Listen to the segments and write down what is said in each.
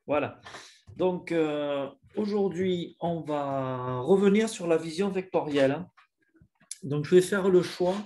Voilà. Donc, aujourd'hui, on va revenir sur la vision vectorielle. Donc, je vais faire le choix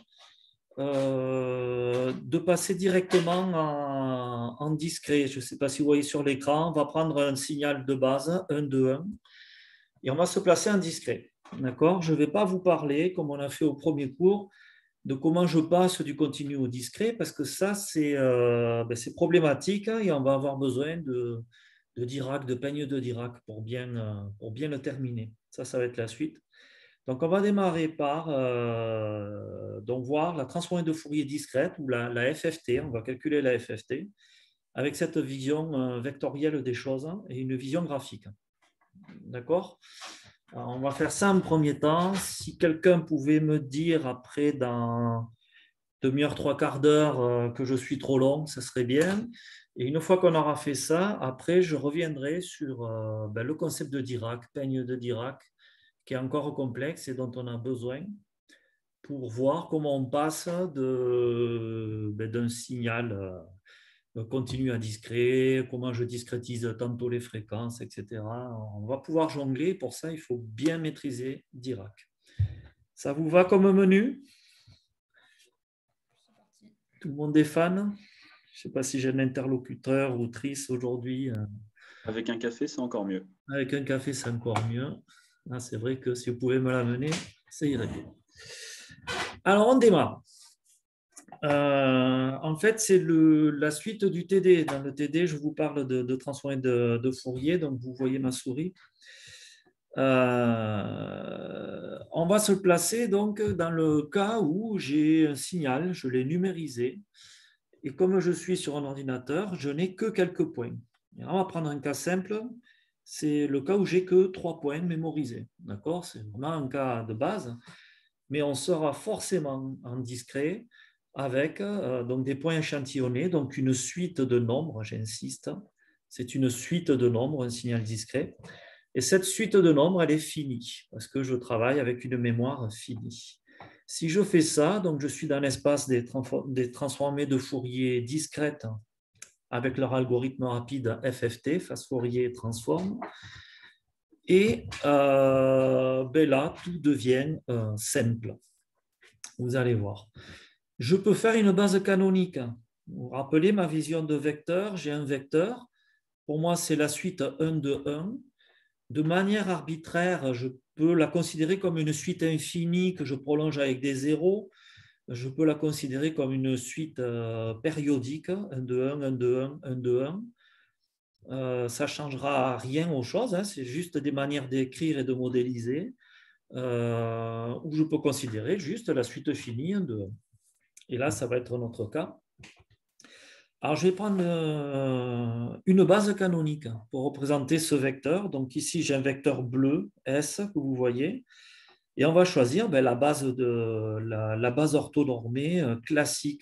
de passer directement en discret. Je ne sais pas si vous voyez sur l'écran. On va prendre un signal de base, 1, 2, 1, et on va se placer en discret. D'accord? Je ne vais pas vous parler, comme on a fait au premier cours, de comment je passe du continu au discret, parce que ça, c'est problématique, hein, et on va avoir besoin de Dirac, de peigne de Dirac pour bien le terminer. Ça va être la suite. Donc, on va démarrer par donc voir la transformée de Fourier discrète ou la FFT. On va calculer la FFT avec cette vision vectorielle des choses, hein, et une vision graphique. D'accord? Alors, on va faire ça en premier temps. Si quelqu'un pouvait me dire après, dans demi-heure, trois quarts d'heure, que je suis trop long, ça serait bien. Et une fois qu'on aura fait ça, après, je reviendrai sur le concept de Dirac, peigne de Dirac, qui est encore complexe et dont on a besoin pour voir comment on passe d'un signal continu à discret, comment je discrétise tantôt les fréquences, etc. On va pouvoir jongler. Pour ça, il faut bien maîtriser Dirac. Ça vous va comme menu? Tout le monde est fan? Je ne sais pas si j'ai un interlocuteur ou trice aujourd'hui. Avec un café, c'est encore mieux. Avec un café, c'est encore mieux. Ah, c'est vrai que si vous pouvez me l'amener, ça irait bien. Alors, on démarre. En fait, c'est la suite du TD. Dans le TD, je vous parle de transformée de Fourier. Donc, vous voyez ma souris. On va se placer donc dans le cas où j'ai un signal, je l'ai numérisé. Et comme je suis sur un ordinateur, je n'ai que quelques points. Et on va prendre un cas simple. C'est le cas où j'ai que 3 points mémorisés. D'accord? C'est vraiment un cas de base. Mais on sera forcément en discret avec donc des points échantillonnés, donc une suite de nombres, j'insiste. C'est une suite de nombres, un signal discret. Et cette suite de nombres, elle est finie, parce que je travaille avec une mémoire finie. Si je fais ça, donc je suis dans l'espace des transformées de Fourier discrètes avec leur algorithme rapide FFT, phase Fourier transform. Et là, tout devient simple. Vous allez voir. Je peux faire une base canonique. Vous vous rappelez ma vision de vecteur? J'ai un vecteur. Pour moi, c'est la suite 1 de 1. De manière arbitraire, je peux la considérer comme une suite infinie que je prolonge avec des zéros. Je peux la considérer comme une suite périodique, 1 de 1, 1 de 1, 1 de 1. Ça ne changera rien aux choses, hein, c'est juste des manières d'écrire et de modéliser, où je peux considérer juste la suite finie 1 de 1. Et là, ça va être notre cas. Alors, je vais prendre une base canonique pour représenter ce vecteur. Donc ici, j'ai un vecteur bleu, S, que vous voyez. Et on va choisir la base orthonormée classique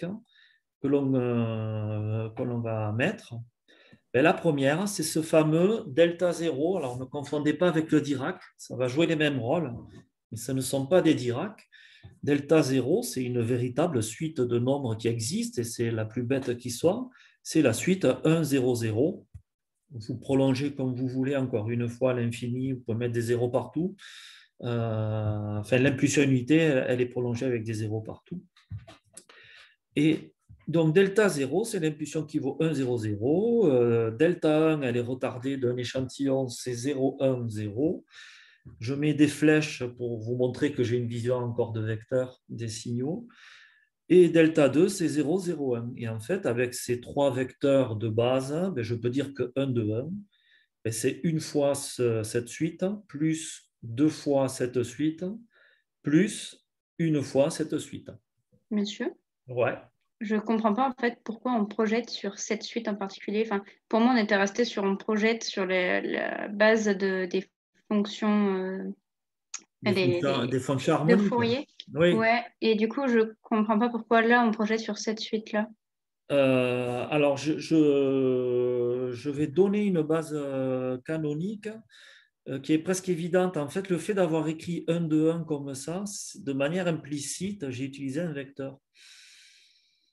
que l'on va mettre. La première, c'est ce fameux delta 0. Alors, ne confondez pas avec le Dirac. Ça va jouer les mêmes rôles, mais ce ne sont pas des Dirac. Delta 0, c'est une véritable suite de nombres qui existe et c'est la plus bête qui soit. C'est la suite 1, 0, 0. Vous prolongez comme vous voulez encore une fois à l'infini, vous pouvez mettre des zéros partout. L'impulsion unité, elle est prolongée avec des zéros partout. Et donc, delta 0, c'est l'impulsion qui vaut 1, 0, 0. Delta 1, elle est retardée d'un échantillon, c'est 0, 1, 0. Je mets des flèches pour vous montrer que j'ai une vision encore de vecteurs des signaux. Et delta 2, c'est 0, 0, 1. Et en fait, avec ces trois vecteurs de base, je peux dire que 1 de 1, c'est une fois cette suite, plus deux fois cette suite, plus une fois cette suite. Monsieur, Ouais. je ne comprends pas en fait pourquoi on projette sur cette suite en particulier. Enfin, pour moi, on était resté sur on projette sur la base des fonctions Des fonctions de harmoniques. Fourier. Oui. Ouais, et du coup, je comprends pas pourquoi là on projette sur cette suite-là. Alors, je vais donner une base canonique qui est presque évidente. En fait, le fait d'avoir écrit 1 de 1 comme ça, de manière implicite, j'ai utilisé un vecteur.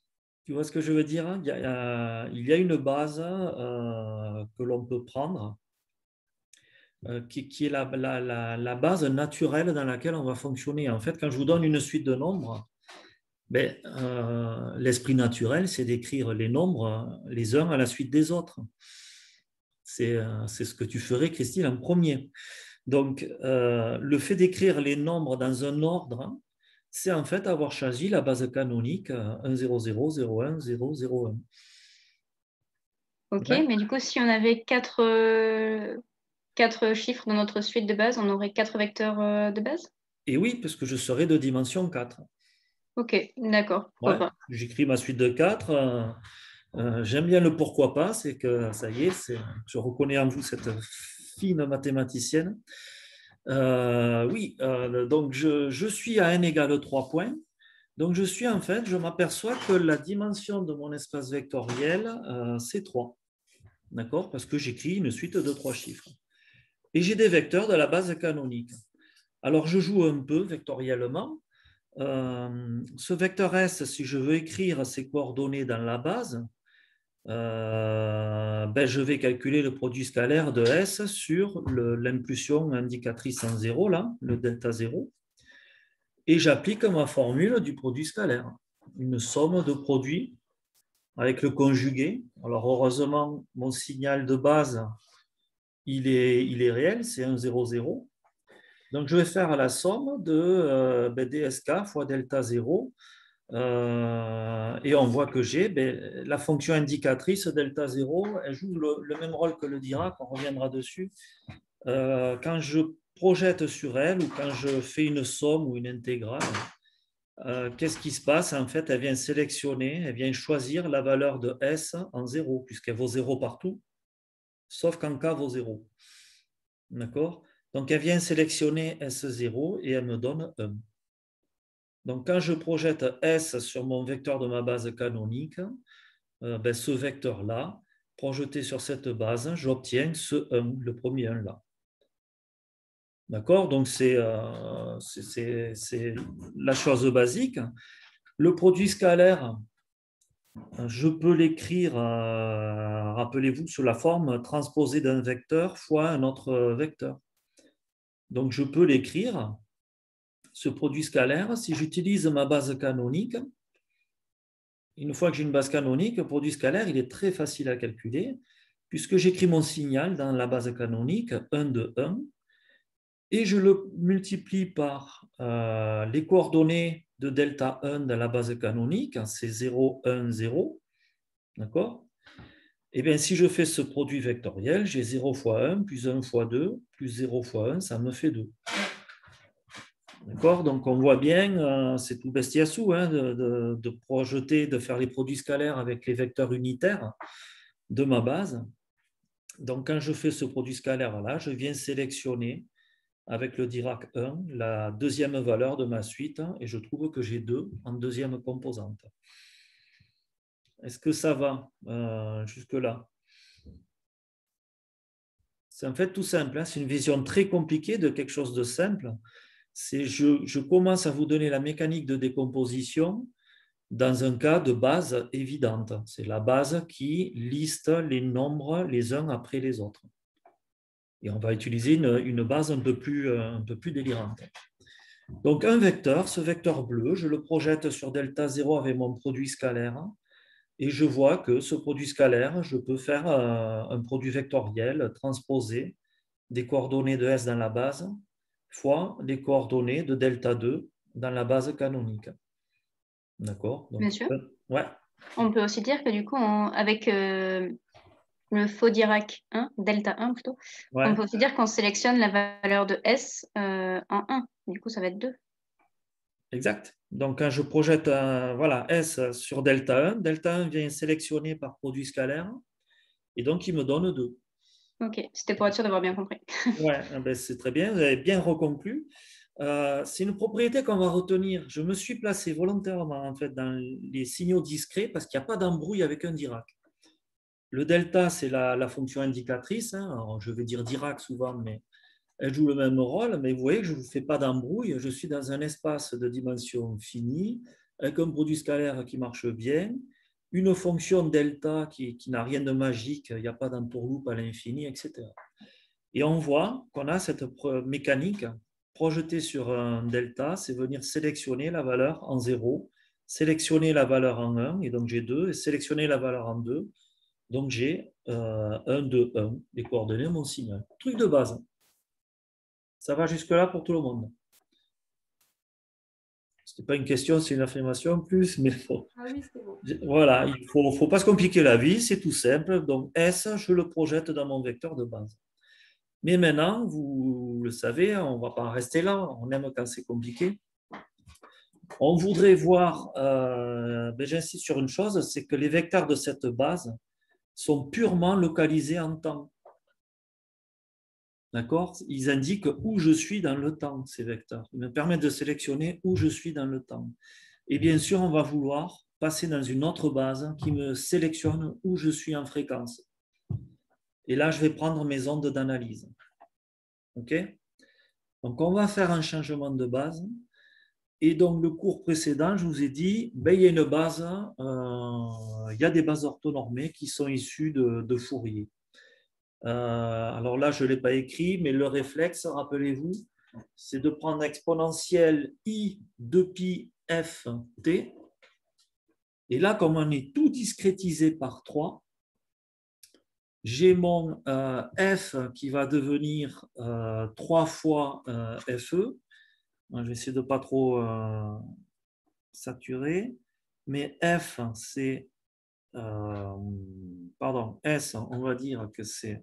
Tu vois ce que je veux dire, hein? Il y a une base que l'on peut prendre, qui est la base naturelle dans laquelle on va fonctionner. En fait, quand je vous donne une suite de nombres, ben, l'esprit naturel, c'est d'écrire les nombres les uns à la suite des autres. C'est ce que tu ferais, Christine, en premier. Donc, le fait d'écrire les nombres dans un ordre, c'est en fait avoir choisi la base canonique 1, 0, 0, 0, 1, 0, 0, 1. Ok, Ouais. mais du coup, si on avait quatre chiffres dans notre suite de base, on aurait quatre vecteurs de base? Et oui, parce que je serai de dimension 4. Ok, d'accord, pourquoi Ouais. pas. J'écris ma suite de 4. J'aime bien le pourquoi pas, c'est que ça y est, je reconnais en vous cette fine mathématicienne. Oui, donc je suis à n égale 3 points. Donc je m'aperçois que la dimension de mon espace vectoriel, c'est 3. D'accord? Parce que j'écris une suite de 3 chiffres. Et j'ai des vecteurs de la base canonique. Alors je joue un peu vectoriellement. Ce vecteur S, si je veux écrire ses coordonnées dans la base, ben, je vais calculer le produit scalaire de S sur l'impulsion indicatrice en 0, là, le delta 0, et j'applique ma formule du produit scalaire, une somme de produits avec le conjugué. Alors heureusement, mon signal de base, il est réel, c'est 1, 0, 0. Donc je vais faire la somme de dsk fois delta 0. Et on voit que j'ai la fonction indicatrice delta 0, elle joue le même rôle que le Dirac, on reviendra dessus. Quand je projette sur elle ou quand je fais une somme ou une intégrale, qu'est-ce qui se passe? En fait, elle vient sélectionner, elle vient choisir la valeur de S en 0, puisqu'elle vaut 0 partout, sauf quand K vaut 0. D'accord? Donc, elle vient sélectionner S0 et elle me donne 1. Donc, quand je projette S sur mon vecteur de ma base canonique, ce vecteur-là, projeté sur cette base, j'obtiens ce 1, le premier 1 là. D'accord? Donc, c'est la chose basique. Le produit scalaire, je peux l'écrire, rappelez-vous, sous la forme transposée d'un vecteur fois un autre vecteur. Donc, je peux l'écrire, ce produit scalaire, si j'utilise ma base canonique. Une fois que j'ai une base canonique, le produit scalaire, il est très facile à calculer, puisque j'écris mon signal dans la base canonique 1 de 1, et je le multiplie par les coordonnées de delta 1 dans la base canonique, c'est 0, 1, 0. D'accord? Et bien, si je fais ce produit vectoriel, j'ai 0 fois 1, plus 1 fois 2, plus 0 fois 1, ça me fait 2. D'accord? Donc, on voit bien, c'est tout bestiassou hein, de projeter, de faire les produits scalaires avec les vecteurs unitaires de ma base. Donc, quand je fais ce produit scalaire-là, je viens sélectionner avec le Dirac 1 la deuxième valeur de ma suite et je trouve que j'ai 2 en deuxième composante. Est-ce que ça va jusque-là? C'est en fait tout simple, hein? C'est une vision très compliquée de quelque chose de simple. Je commence à vous donner la mécanique de décomposition dans un cas de base évidente. C'est la base qui liste les nombres les uns après les autres. Et on va utiliser une base un peu plus délirante. Donc un vecteur, ce vecteur bleu, je le projette sur delta 0 avec mon produit scalaire et je vois que ce produit scalaire, je peux faire un produit vectoriel transposé des coordonnées de S dans la base fois les coordonnées de delta 2 dans la base canonique. D'accord? Donc, Monsieur, ouais, on peut aussi dire que du coup, avec le faux Dirac 1, delta 1 plutôt, on ouais, peut aussi dire qu'on sélectionne la valeur de S en 1. Du coup, ça va être 2. exact. Donc, quand je projette voilà, S sur delta 1 vient sélectionner par produit scalaire et donc il me donne 2. Ok, c'était pour être sûr d'avoir bien compris. Ouais, ben c'est très bien, vous avez bien reconclu. C'est une propriété qu'on va retenir. Je me suis placé volontairement en fait, dans les signaux discrets parce qu'il n'y a pas d'embrouille avec un Dirac. Le delta, c'est la fonction indicatrice. Hein. Alors, je vais dire Dirac souvent, mais elle joue le même rôle. Mais vous voyez que je ne vous fais pas d'embrouille. Je suis dans un espace de dimension finie avec un produit scalaire qui marche bien. une fonction delta qui n'a rien de magique, il n'y a pas d'entourloupe à l'infini, etc. Et on voit qu'on a cette mécanique projetée sur un delta, c'est venir sélectionner la valeur en 0, sélectionner la valeur en 1, et donc j'ai 2, et sélectionner la valeur en 2, donc j'ai 1, 2, 1, les coordonnées de mon signal. Truc de base. Ça va jusque-là pour tout le monde. Ce n'est pas une question, c'est une affirmation en plus, mais faut, Ah oui, c'est bon. voilà, il ne faut pas se compliquer la vie, c'est tout simple. Donc S, je le projette dans mon vecteur de base. Mais maintenant, vous le savez, on ne va pas en rester là, on aime quand c'est compliqué. On voudrait voir, j'insiste sur une chose, c'est que les vecteurs de cette base sont purement localisés en temps. D'accord? Ils indiquent où je suis dans le temps, ces vecteurs. Ils me permettent de sélectionner où je suis dans le temps. Et bien sûr, on va vouloir passer dans une autre base qui me sélectionne où je suis en fréquence. Et là, je vais prendre mes ondes d'analyse. OK? Donc, on va faire un changement de base. Et donc, le cours précédent, je vous ai dit, il y a une base, il y a des bases orthonormées qui sont issues de Fourier. Alors là, je ne l'ai pas écrit, mais le réflexe, rappelez-vous, c'est de prendre exponentielle i de pi f t. Et là, comme on est tout discrétisé par 3, j'ai mon f qui va devenir 3 fois fe. Je vais essayer de ne pas trop saturer. Mais f, c'est... pardon, s, on va dire que c'est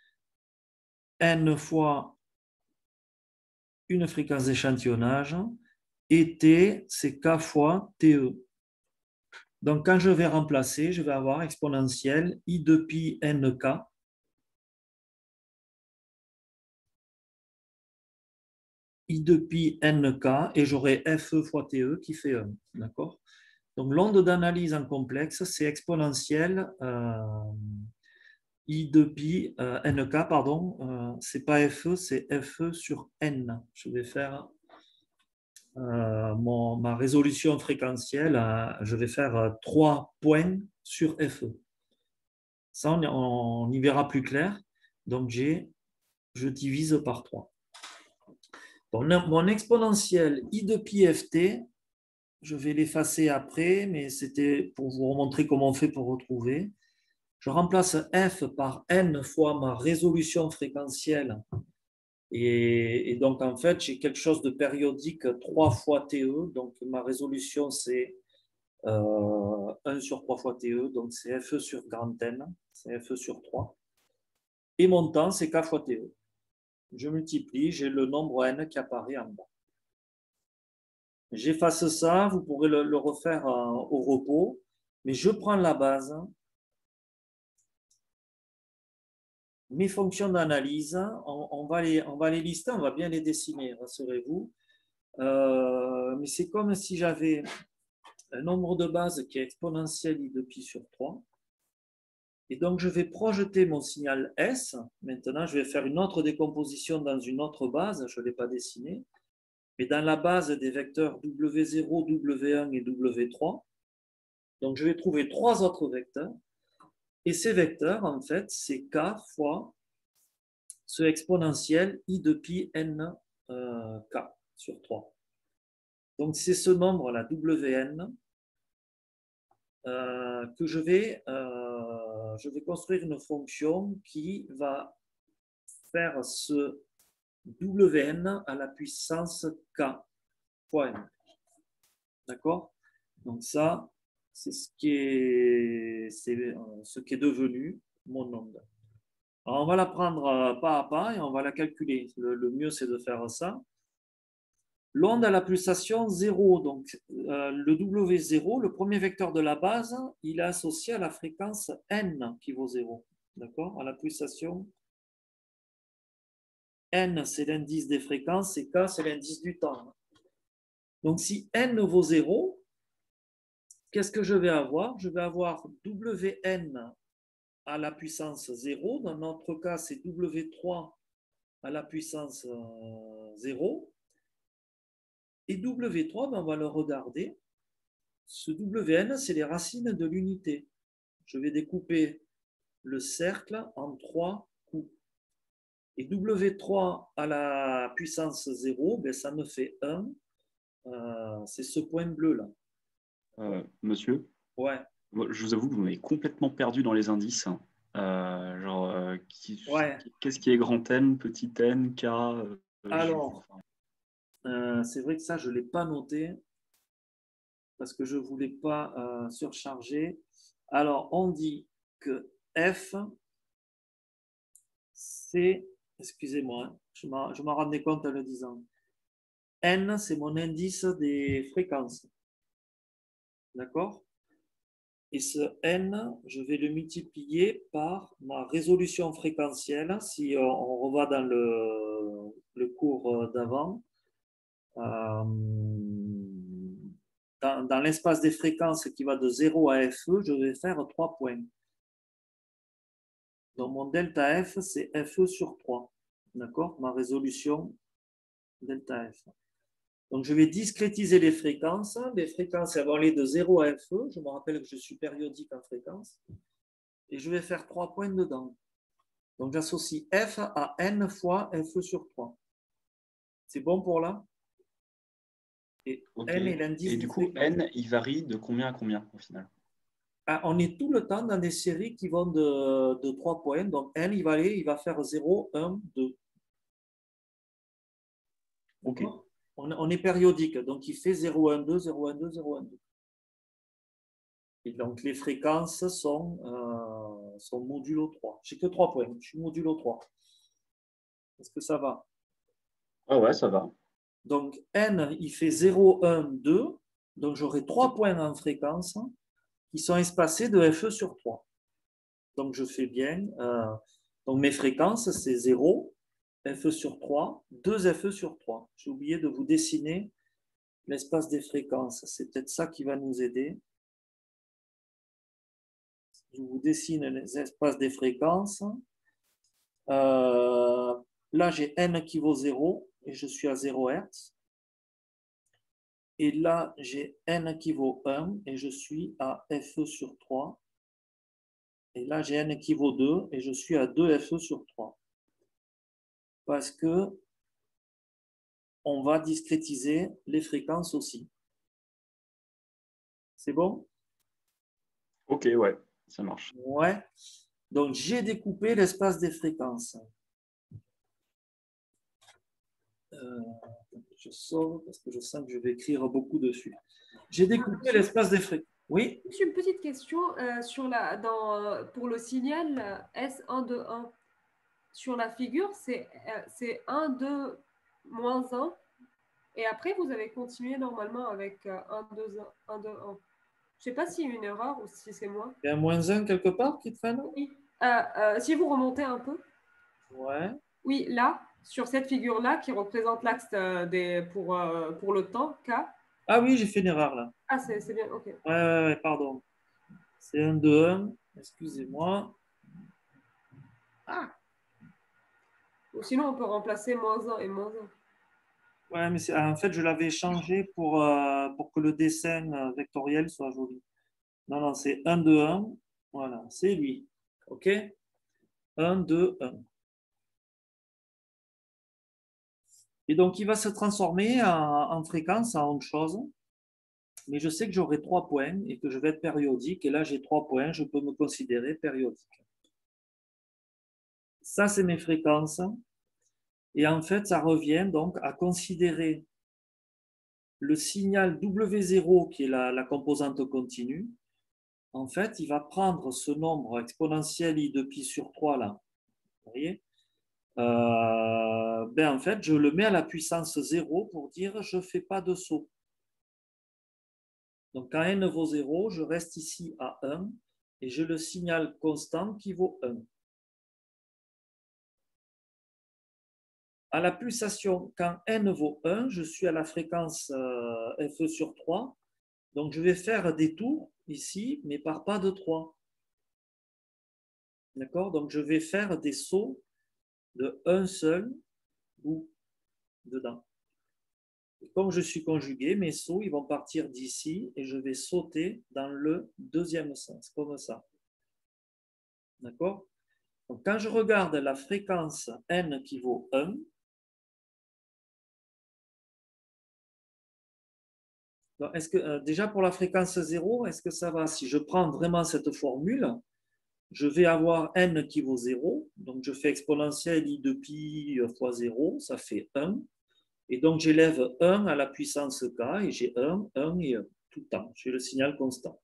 n fois une fréquence d'échantillonnage, et t, c'est k fois te. Donc, quand je vais remplacer, je vais avoir exponentielle i de pi nk. I de pi nk, et j'aurai fe fois te qui fait 1. D'accord? Donc, l'onde d'analyse en complexe, c'est exponentielle i de pi nk, pardon. C'est pas fe, c'est fe sur n. Je vais faire ma résolution fréquentielle, je vais faire 3 points sur FE. Ça, on y verra plus clair. Donc, je divise par 3. Donc, mon exponentielle i de pi ft, je vais l'effacer après, mais c'était pour vous montrer comment on fait pour retrouver. Je remplace f par n fois ma résolution fréquentielle. Et donc, en fait, j'ai quelque chose de périodique 3 fois TE. Donc, ma résolution, c'est 1 sur 3 fois TE. Donc, c'est FE sur grand N. C'est FE sur 3. Et mon temps, c'est K fois TE. Je multiplie, j'ai le nombre N qui apparaît en bas. J'efface ça. Vous pourrez le refaire au repos. Mais je prends la base. Mes fonctions d'analyse, on va les lister, on va bien les dessiner, rassurez-vous. Mais c'est comme si j'avais un nombre de base qui est exponentiel i de pi sur 3. Et donc, je vais projeter mon signal S. Maintenant, je vais faire une autre décomposition dans une autre base. Je ne l'ai pas dessinée. Mais dans la base des vecteurs W0, W1 et W3. Donc, je vais trouver 3 autres vecteurs. Et ces vecteurs, en fait, c'est K fois ce exponentiel i de pi n k sur 3. Donc, c'est ce nombre-là, Wn, que je vais construire une fonction qui va faire ce Wn à la puissance k fois n. D'accord? Donc, ça, c'est ce qui est devenu mon onde. Alors, on va la prendre pas à pas et on va la calculer. Le mieux, c'est de faire ça. L'onde à la pulsation 0, donc le W0, le premier vecteur de la base, il est associé à la fréquence n qui vaut 0. D'accord? À la pulsation, n, c'est l'indice des fréquences et k, c'est l'indice du temps. Donc, si n vaut 0, qu'est-ce que je vais avoir? Je vais avoir Wn à la puissance 0. Dans notre cas, c'est W3 à la puissance 0. Et W3, on va le regarder. Ce Wn, c'est les racines de l'unité. Je vais découper le cercle en 3 coups. Et W3 à la puissance 0, ben, ça me fait 1. C'est ce point bleu là. Monsieur, Ouais. moi, je vous avoue que vous m'avez complètement perdu dans les indices. Ouais. Qu'est-ce qui est grand N, petit n, K Alors, c'est vrai que ça, je ne l'ai pas noté parce que je ne voulais pas surcharger. Alors, on dit que F, c'est, excusez-moi, hein, je m'en rendais compte en le disant. N, c'est mon indice des fréquences. D'accord? Et ce N, je vais le multiplier par ma résolution fréquentielle. Si on revoit dans le cours d'avant, dans l'espace des fréquences qui va de 0 à FE, je vais faire 3 points. Donc mon delta F, c'est FE sur 3. D'accord? Ma résolution delta F. Donc je vais discrétiser les fréquences. Les fréquences, elles vont aller de 0 à FE. Je me rappelle que je suis périodique en fréquence. Et je vais faire 3 points dedans. Donc j'associe F à N fois FE sur 3. C'est bon pour là? Et Ok. N est l'indice Et des du coup, fréquences. N, il varie de combien à combien au final? On est tout le temps dans des séries qui vont de 3 points. Donc N, il va faire 0, 1, 2. Ok. On est périodique. Donc il fait 0, 1, 2, 0, 1, 2, 0, 1, 2. Et donc les fréquences sont modulo 3. J'ai que 3 points. Je suis modulo 3. Est-ce que ça va? Ah ouais, ça va. Donc N, il fait 0, 1, 2. Donc j'aurai 3 points en fréquence qui sont espacés de FE sur 3. Donc je fais bien. Donc mes fréquences, c'est 0, FE sur 3, 2 FE sur 3. J'ai oublié de vous dessiner l'espace des fréquences. C'est peut-être ça qui va nous aider. Je vous dessine les espaces des fréquences. Là, j'ai n qui vaut 0 et je suis à 0 Hz. Et là, j'ai n qui vaut 1 et je suis à FE sur 3. Et là, j'ai n qui vaut 2 et je suis à 2 FE sur 3. Parce que on va discrétiser les fréquences aussi. C'est bon? Ok, ouais, ça marche. Ouais. Donc, j'ai découpé l'espace des fréquences. Je sors parce que je sens que je vais écrire beaucoup dessus. J'ai découpé l'espace des fréquences. Oui? J'ai une petite question pour le signal S121. Sur la figure, c'est 1, 2, moins 1. Et après, vous avez continué normalement avec 1, 2, 1, 1, 2, 1. Je ne sais pas s'il y a une erreur ou si c'est moi. Il y a un moins 1 quelque part qui traîne? Oui. Si vous remontez un peu. Ouais. Oui, là, sur cette figure-là qui représente l'axe pour le temps, K. Ah oui, j'ai fait une erreur là. Ah, c'est bien, ok. Ouais, pardon. C'est 1, 2, 1. Excusez-moi. Ah. Ou sinon, on peut remplacer moins 1 et moins 1. Ouais, mais en fait, je l'avais changé pour que le dessin vectoriel soit joli. Non, non, c'est 1, 2, 1. Voilà, c'est lui. OK? 1, 2, 1. Et donc, il va se transformer en fréquence, en autre chose. Mais je sais que j'aurai 3 points et que je vais être périodique. Et là, j'ai 3 points, je peux me considérer périodique. Ça, c'est mes fréquences. Et en fait, ça revient donc à considérer le signal W0, qui est la composante continue. En fait, il va prendre ce nombre exponentiel I de pi sur 3 là. Vous voyez? En fait, je le mets à la puissance 0 pour dire je ne fais pas de saut. Donc, quand n vaut 0, je reste ici à 1 et j'ai le signal constant qui vaut 1. À la pulsation, quand n vaut 1, je suis à la fréquence FE sur 3. Donc, je vais faire des tours ici, mais par pas de 3. D'accord? Donc, je vais faire des sauts de un seul bout dedans. Comme je suis conjugué, mes sauts ils vont partir d'ici et je vais sauter dans le deuxième sens, comme ça. D'accord? Donc, quand je regarde la fréquence n qui vaut 1, est-ce que, déjà pour la fréquence 0, est-ce que ça va? Si je prends vraiment cette formule, je vais avoir n qui vaut 0, donc je fais exponentielle i de pi fois 0, ça fait 1. Et donc j'élève 1 à la puissance k et j'ai 1, 1 et 1 tout le temps. J'ai le signal constant.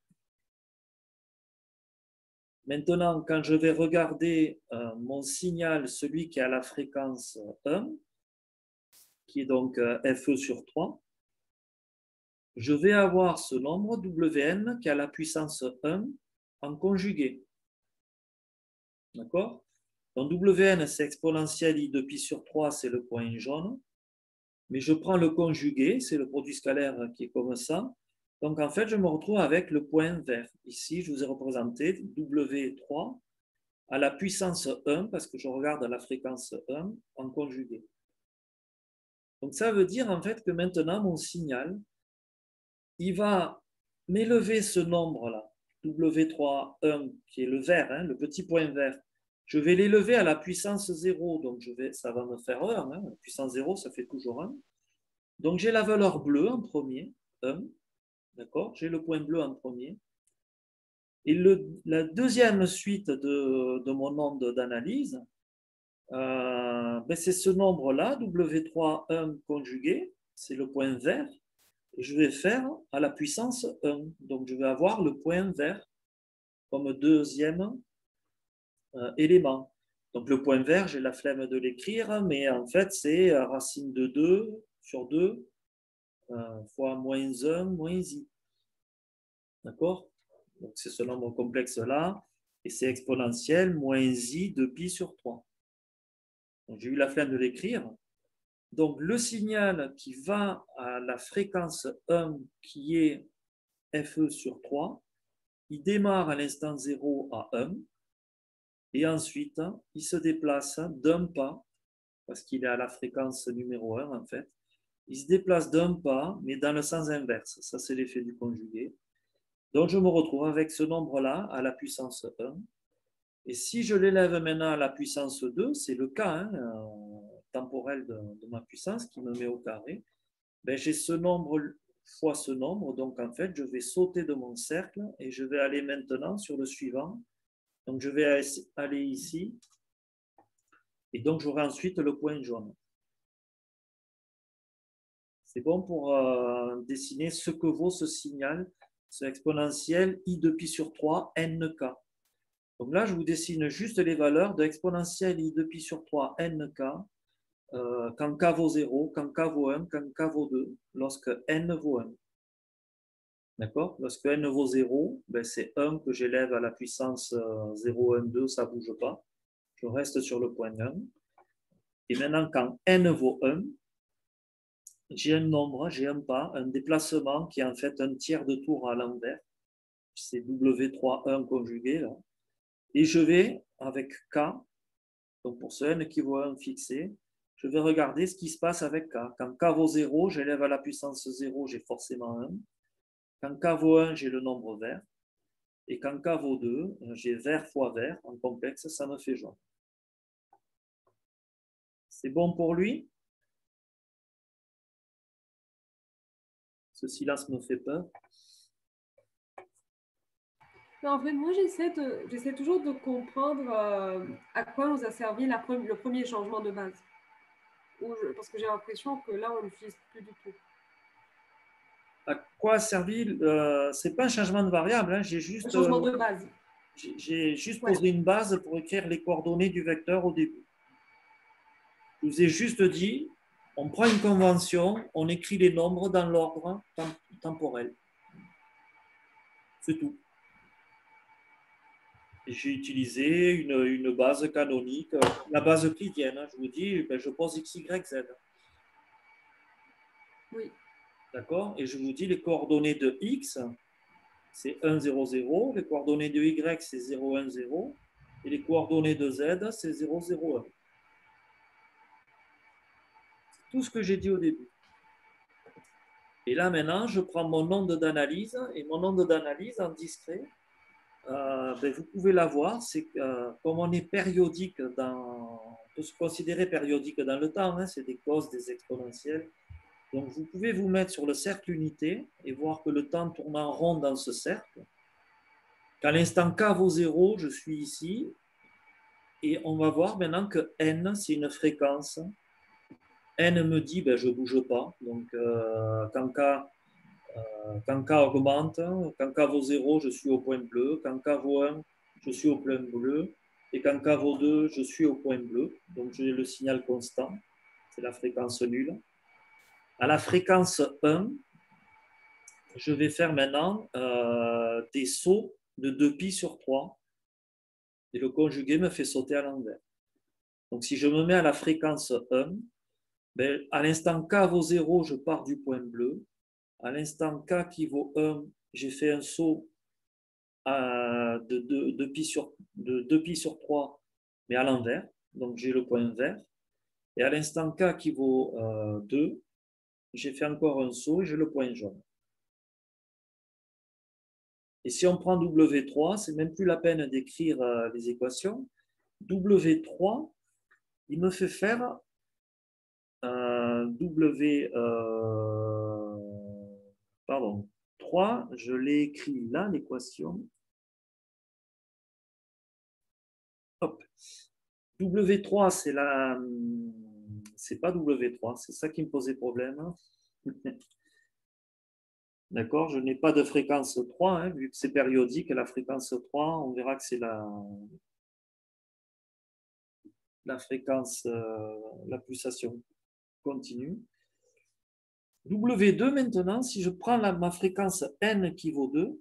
Maintenant, quand je vais regarder mon signal, celui qui a la fréquence 1, qui est donc FE sur 3, je vais avoir ce nombre Wn qui a la puissance 1 en conjugué. D'accord? Donc Wn, c'est exponentielle i de pi sur 3, c'est le point jaune. Mais je prends le conjugué, c'est le produit scalaire qui est comme ça. Donc en fait, je me retrouve avec le point vert. Ici, je vous ai représenté W3 à la puissance 1, parce que je regarde la fréquence 1 en conjugué. Donc ça veut dire en fait que maintenant, mon signal, il va m'élever ce nombre-là, W3, 1, qui est le vert, hein, le petit point vert. Je vais l'élever à la puissance 0, donc ça va me faire 1. Hein. La puissance 0, ça fait toujours 1. Donc j'ai la valeur bleue en premier, 1. D'accord? J'ai le point bleu en premier. Et la deuxième suite de mon onde d'analyse, c'est ce nombre-là, W3, 1 conjugué, c'est le point vert. Et je vais faire à la puissance 1. Donc je vais avoir le point vert comme deuxième élément. Donc le point vert, j'ai la flemme de l'écrire, mais en fait c'est racine de 2 sur 2 fois moins 1 moins i. D'accord? Donc c'est ce nombre complexe-là, et c'est exponentielle moins i de pi sur 3. Donc j'ai eu la flemme de l'écrire. Donc le signal qui va à la fréquence 1, qui est FE sur 3, il démarre à l'instant 0 à 1, et ensuite il se déplace d'un pas, parce qu'il est à la fréquence numéro 1 en fait, il se déplace d'un pas, mais dans le sens inverse. Ça, c'est l'effet du conjugué. Donc je me retrouve avec ce nombre-là à la puissance 1. Et si je l'élève maintenant à la puissance 2, c'est le cas temporel de ma puissance qui me met au carré, j'ai ce nombre fois ce nombre, donc en fait je vais sauter de mon cercle et je vais aller maintenant sur le suivant. Donc je vais aller ici et donc j'aurai ensuite le point jaune. C'est bon pour dessiner ce que vaut ce signal, ce exponentiel i de pi sur 3 nk. Donc là, je vous dessine juste les valeurs de exponentielle i de pi sur 3 nk quand k vaut 0, quand k vaut 1, quand k vaut 2, lorsque n vaut 1. D'accord? Lorsque n vaut 0, c'est 1 que j'élève à la puissance 0, 1, 2, ça ne bouge pas. Je reste sur le point 1. Et maintenant, quand n vaut 1, j'ai un nombre, j'ai un pas, un déplacement qui est en fait un tiers de tour à l'envers. C'est W3, 1 conjugué là. Et je vais, avec K, donc pour ce n qui vaut 1 fixé, je vais regarder ce qui se passe avec K. Quand K vaut 0, j'élève à la puissance 0, j'ai forcément 1. Quand K vaut 1, j'ai le nombre vert. Et quand K vaut 2, j'ai vert fois vert, en complexe, ça me fait jaune. C'est bon pour lui? Ce silence me fait peur. En fait, moi, j'essaie toujours de comprendre à quoi nous a servi le premier changement de base. Parce que j'ai l'impression que là, on l'utilise plus du tout. À quoi a servi c'est pas un changement de variable, hein, j'ai juste, Un changement de base. J'ai juste posé une base pour écrire les coordonnées du vecteur au début. Je vous ai juste dit, on prend une convention, on écrit les nombres dans l'ordre temporel. C'est tout. J'ai utilisé une base canonique, la base euclidienne. Je vous dis, je pose x, y, z. Oui. D'accord? Et je vous dis les coordonnées de x, c'est 1, 0, 0. Les coordonnées de y, c'est 0, 1, 0. Et les coordonnées de z, c'est 0, 0, 1. C'est tout ce que j'ai dit au début. Et là, maintenant, je prends mon onde d'analyse. Et mon onde d'analyse en discret, ben, vous pouvez la voir. C'est comme on est périodique, on peut se considérer périodique dans le temps. Hein, c'est des causes, des exponentielles. Donc, vous pouvez vous mettre sur le cercle unité et voir que le temps tourne en rond dans ce cercle. Qu'à l'instant k vaut 0, je suis ici. Et on va voir maintenant que n, c'est une fréquence. N me dit, ben, je ne bouge pas. Donc, quand K augmente, quand K vaut 0, je suis au point bleu. Quand K vaut 1, je suis au point bleu. Et quand K vaut 2, je suis au point bleu. Donc, j'ai le signal constant. C'est la fréquence nulle. À la fréquence 1, je vais faire maintenant des sauts de 2π sur 3. Et le conjugué me fait sauter à l'envers. Donc, si je me mets à la fréquence 1, ben, à l'instant K vaut 0, je pars du point bleu. À l'instant K qui vaut 1, j'ai fait un saut de 2π sur 3, mais à l'envers. Donc, j'ai le point vert. Et à l'instant K qui vaut 2, j'ai fait encore un saut et j'ai le point jaune. Et si on prend W3, c'est même plus la peine d'écrire les équations. W3, il me fait faire pardon, 3, je l'ai écrit là, l'équation. Hop. W3, c'est pas W3, c'est ça qui me posait problème. D'accord, je n'ai pas de fréquence 3, hein, vu que c'est périodique, la fréquence 3, on verra que c'est la fréquence, la pulsation continue. W2 maintenant, si je prends ma fréquence n qui vaut 2,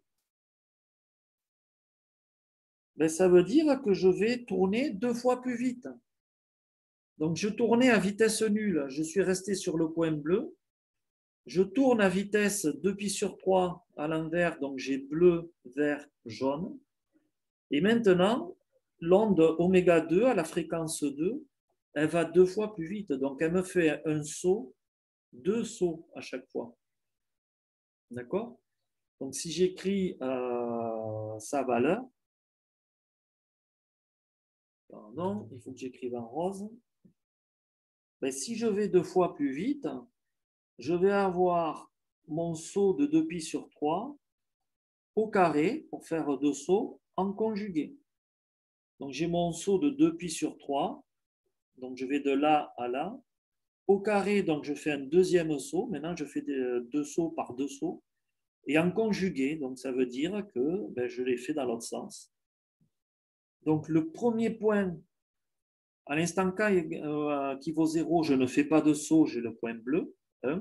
ben, ça veut dire que je vais tourner 2 fois plus vite. Donc je tournais à vitesse nulle, je suis resté sur le point bleu. Je tourne à vitesse 2π sur 3 à l'envers, donc j'ai bleu, vert, jaune. Et maintenant, l'onde oméga 2 à la fréquence 2, elle va 2 fois plus vite. Donc elle me fait un saut, 2 sauts à chaque fois. D'accord? Donc si j'écris sa valeur, pardon, il faut que j'écrive en rose. Ben, si je vais 2 fois plus vite, je vais avoir mon saut de 2π sur 3 au carré pour faire 2 sauts en conjugué. Donc j'ai mon saut de 2π sur 3, donc je vais de là à là. Au carré, donc je fais un deuxième saut. Maintenant, je fais 2 sauts par 2 sauts. Et en conjugué, donc ça veut dire que ben, je l'ai fait dans l'autre sens. Donc le premier point, à l'instant K qui vaut 0, je ne fais pas de saut, j'ai le point bleu, 1.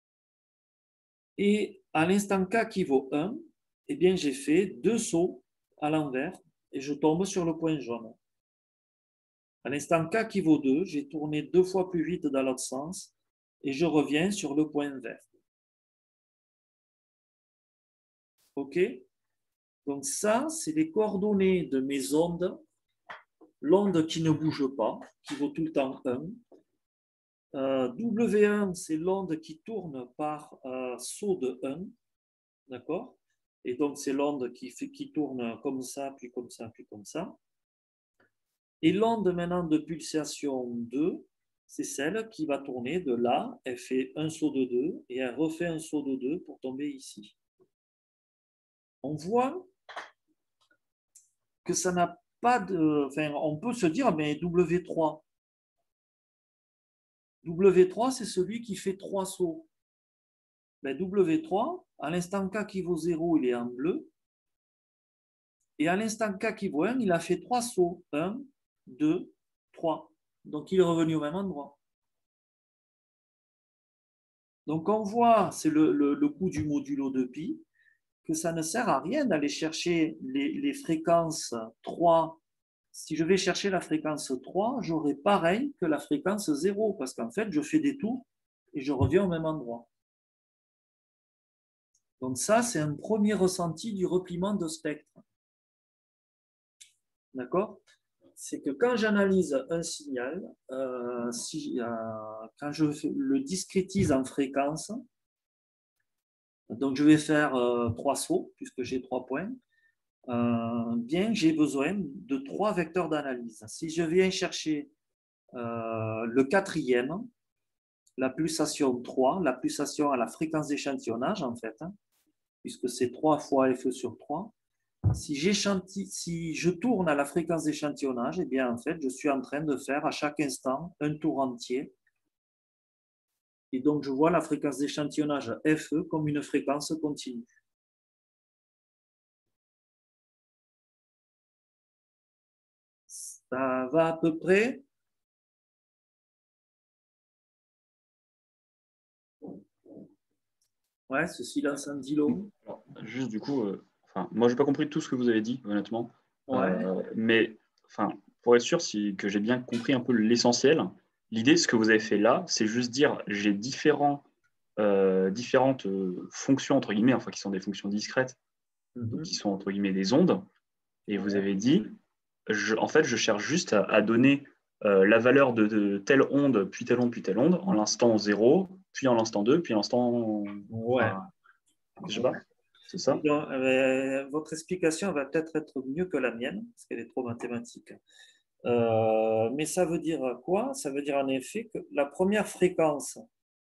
Et à l'instant K qui vaut 1, eh bien, j'ai fait 2 sauts à l'envers et je tombe sur le point jaune. À l'instant K qui vaut 2, j'ai tourné 2 fois plus vite dans l'autre sens et je reviens sur le point vert. OK? Donc ça, c'est les coordonnées de mes ondes. L'onde qui ne bouge pas, qui vaut tout le temps 1. W1, c'est l'onde qui tourne par saut de 1. D'accord? Et donc, c'est l'onde qui tourne comme ça, puis comme ça, puis comme ça. Et l'onde maintenant de pulsation 2, c'est celle qui va tourner de là. Elle fait un saut de 2 et elle refait un saut de 2 pour tomber ici. On voit que ça n'a pas de... Enfin, on peut se dire, mais W3. W3, c'est celui qui fait 3 sauts. Ben, W3, à l'instant K qui vaut 0, il est en bleu. Et à l'instant K qui vaut 1, il a fait 3 sauts. 1, 2, 3. Donc, il est revenu au même endroit. Donc, on voit, c'est le coût du modulo de pi, que ça ne sert à rien d'aller chercher les fréquences 3. Si je vais chercher la fréquence 3, j'aurai pareil que la fréquence 0, parce qu'en fait, je fais des tours et je reviens au même endroit. Donc ça, c'est un premier ressenti du repliement de spectre. D'accord? C'est que quand j'analyse un signal, quand je le discrétise en fréquence, Donc, je vais faire 3 sauts, puisque j'ai 3 points. Bien, j'ai besoin de 3 vecteurs d'analyse. Si je viens chercher le quatrième, la pulsation 3, la pulsation à la fréquence d'échantillonnage, en fait, hein, puisque c'est 3 fois Fe sur 3. Si je tourne à la fréquence d'échantillonnage, eh bien, en fait, je suis en train de faire à chaque instant un tour entier. Et donc, je vois la fréquence d'échantillonnage Fe comme une fréquence continue. Ça va à peu près? Ouais, ce silence en dit long. Alors, juste du coup, moi, j'ai pas compris tout ce que vous avez dit, honnêtement. Ouais. Mais pour être sûr que j'ai bien compris un peu l'essentiel, l'idée, ce que vous avez fait là, c'est juste dire j'ai différentes fonctions, entre guillemets, enfin, qui sont des fonctions discrètes, donc qui sont, entre guillemets, des ondes. Et vous avez dit, en fait, je cherche juste à donner la valeur de telle onde, puis telle onde, puis telle onde, en l'instant 0, puis en l'instant 2, puis en l'instant. Ouais. Je sais pas, c'est ça? Donc, votre explication va peut-être être mieux que la mienne, parce qu'elle est trop mathématique. Mais ça veut dire quoi? Ça veut dire en effet que la première fréquence,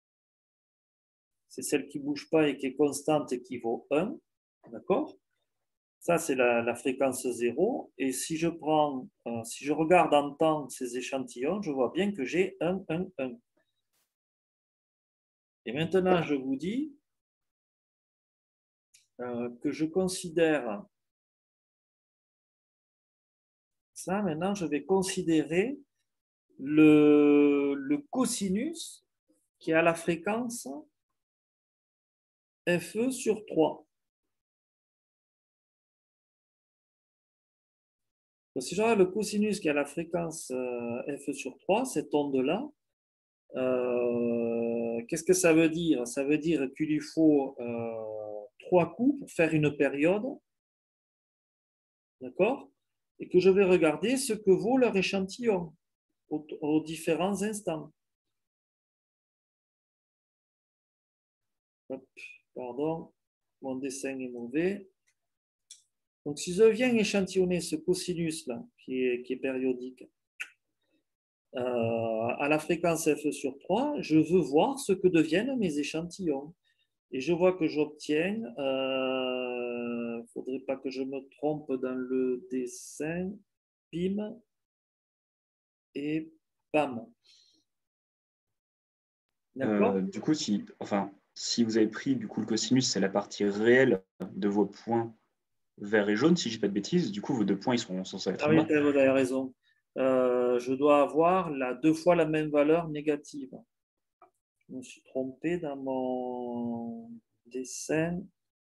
c'est celle qui ne bouge pas et qui est constante et qui vaut 1. D'accord? Ça, c'est la fréquence 0. Et si je regarde en temps ces échantillons, je vois bien que j'ai 1, 1, 1. Et maintenant, je vous dis que je considère ça. Maintenant, je vais considérer le cosinus qui a la fréquence Fe sur 3. Donc, si je regarde le cosinus qui a la fréquence Fe sur 3, cette onde-là, qu'est-ce que ça veut dire? Ça veut dire qu'il lui faut 3 coups pour faire une période, d'accord? Et que je vais regarder ce que vaut leur échantillon aux différents instants. Hop, pardon, mon dessin est mauvais. Donc, si je viens échantillonner ce cosinus-là, qui est périodique, à la fréquence F sur 3, je veux voir ce que deviennent mes échantillons. Et je vois que j'obtiens, il ne faudrait pas que je me trompe dans le dessin, PIM et PAM. D'accord? Du coup, si vous avez pris du coup le cosinus, c'est la partie réelle de vos points vert et jaune, si je dis pas de bêtises. Du coup, vos 2 points, ils sont censés être Ah en oui, bas. vous avez raison. Je dois avoir 2 fois la même valeur négative. Je me suis trompé dans mon dessin.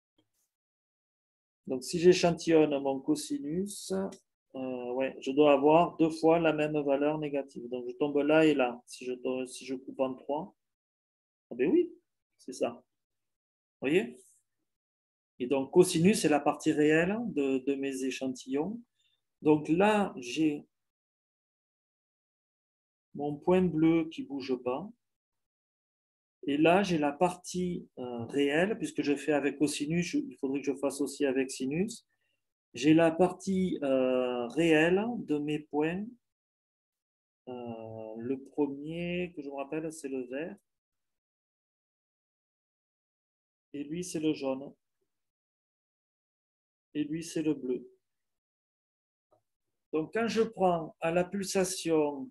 Donc, si j'échantillonne mon cosinus, ouais, je dois avoir 2 fois la même valeur négative. Donc, je tombe là et là. Si je coupe en 3, ah ben oui, c'est ça. Vous voyez? Et donc, cosinus, c'est la partie réelle de mes échantillons. Donc là, j'ai mon point bleu qui ne bouge pas. Et là, j'ai la partie réelle, puisque je fais avec cosinus, il faudrait que je fasse aussi avec sinus. J'ai la partie réelle de mes points. Le premier que je me rappelle, c'est le vert. Et lui, c'est le jaune. Et lui, c'est le bleu. Donc, quand je prends à la pulsation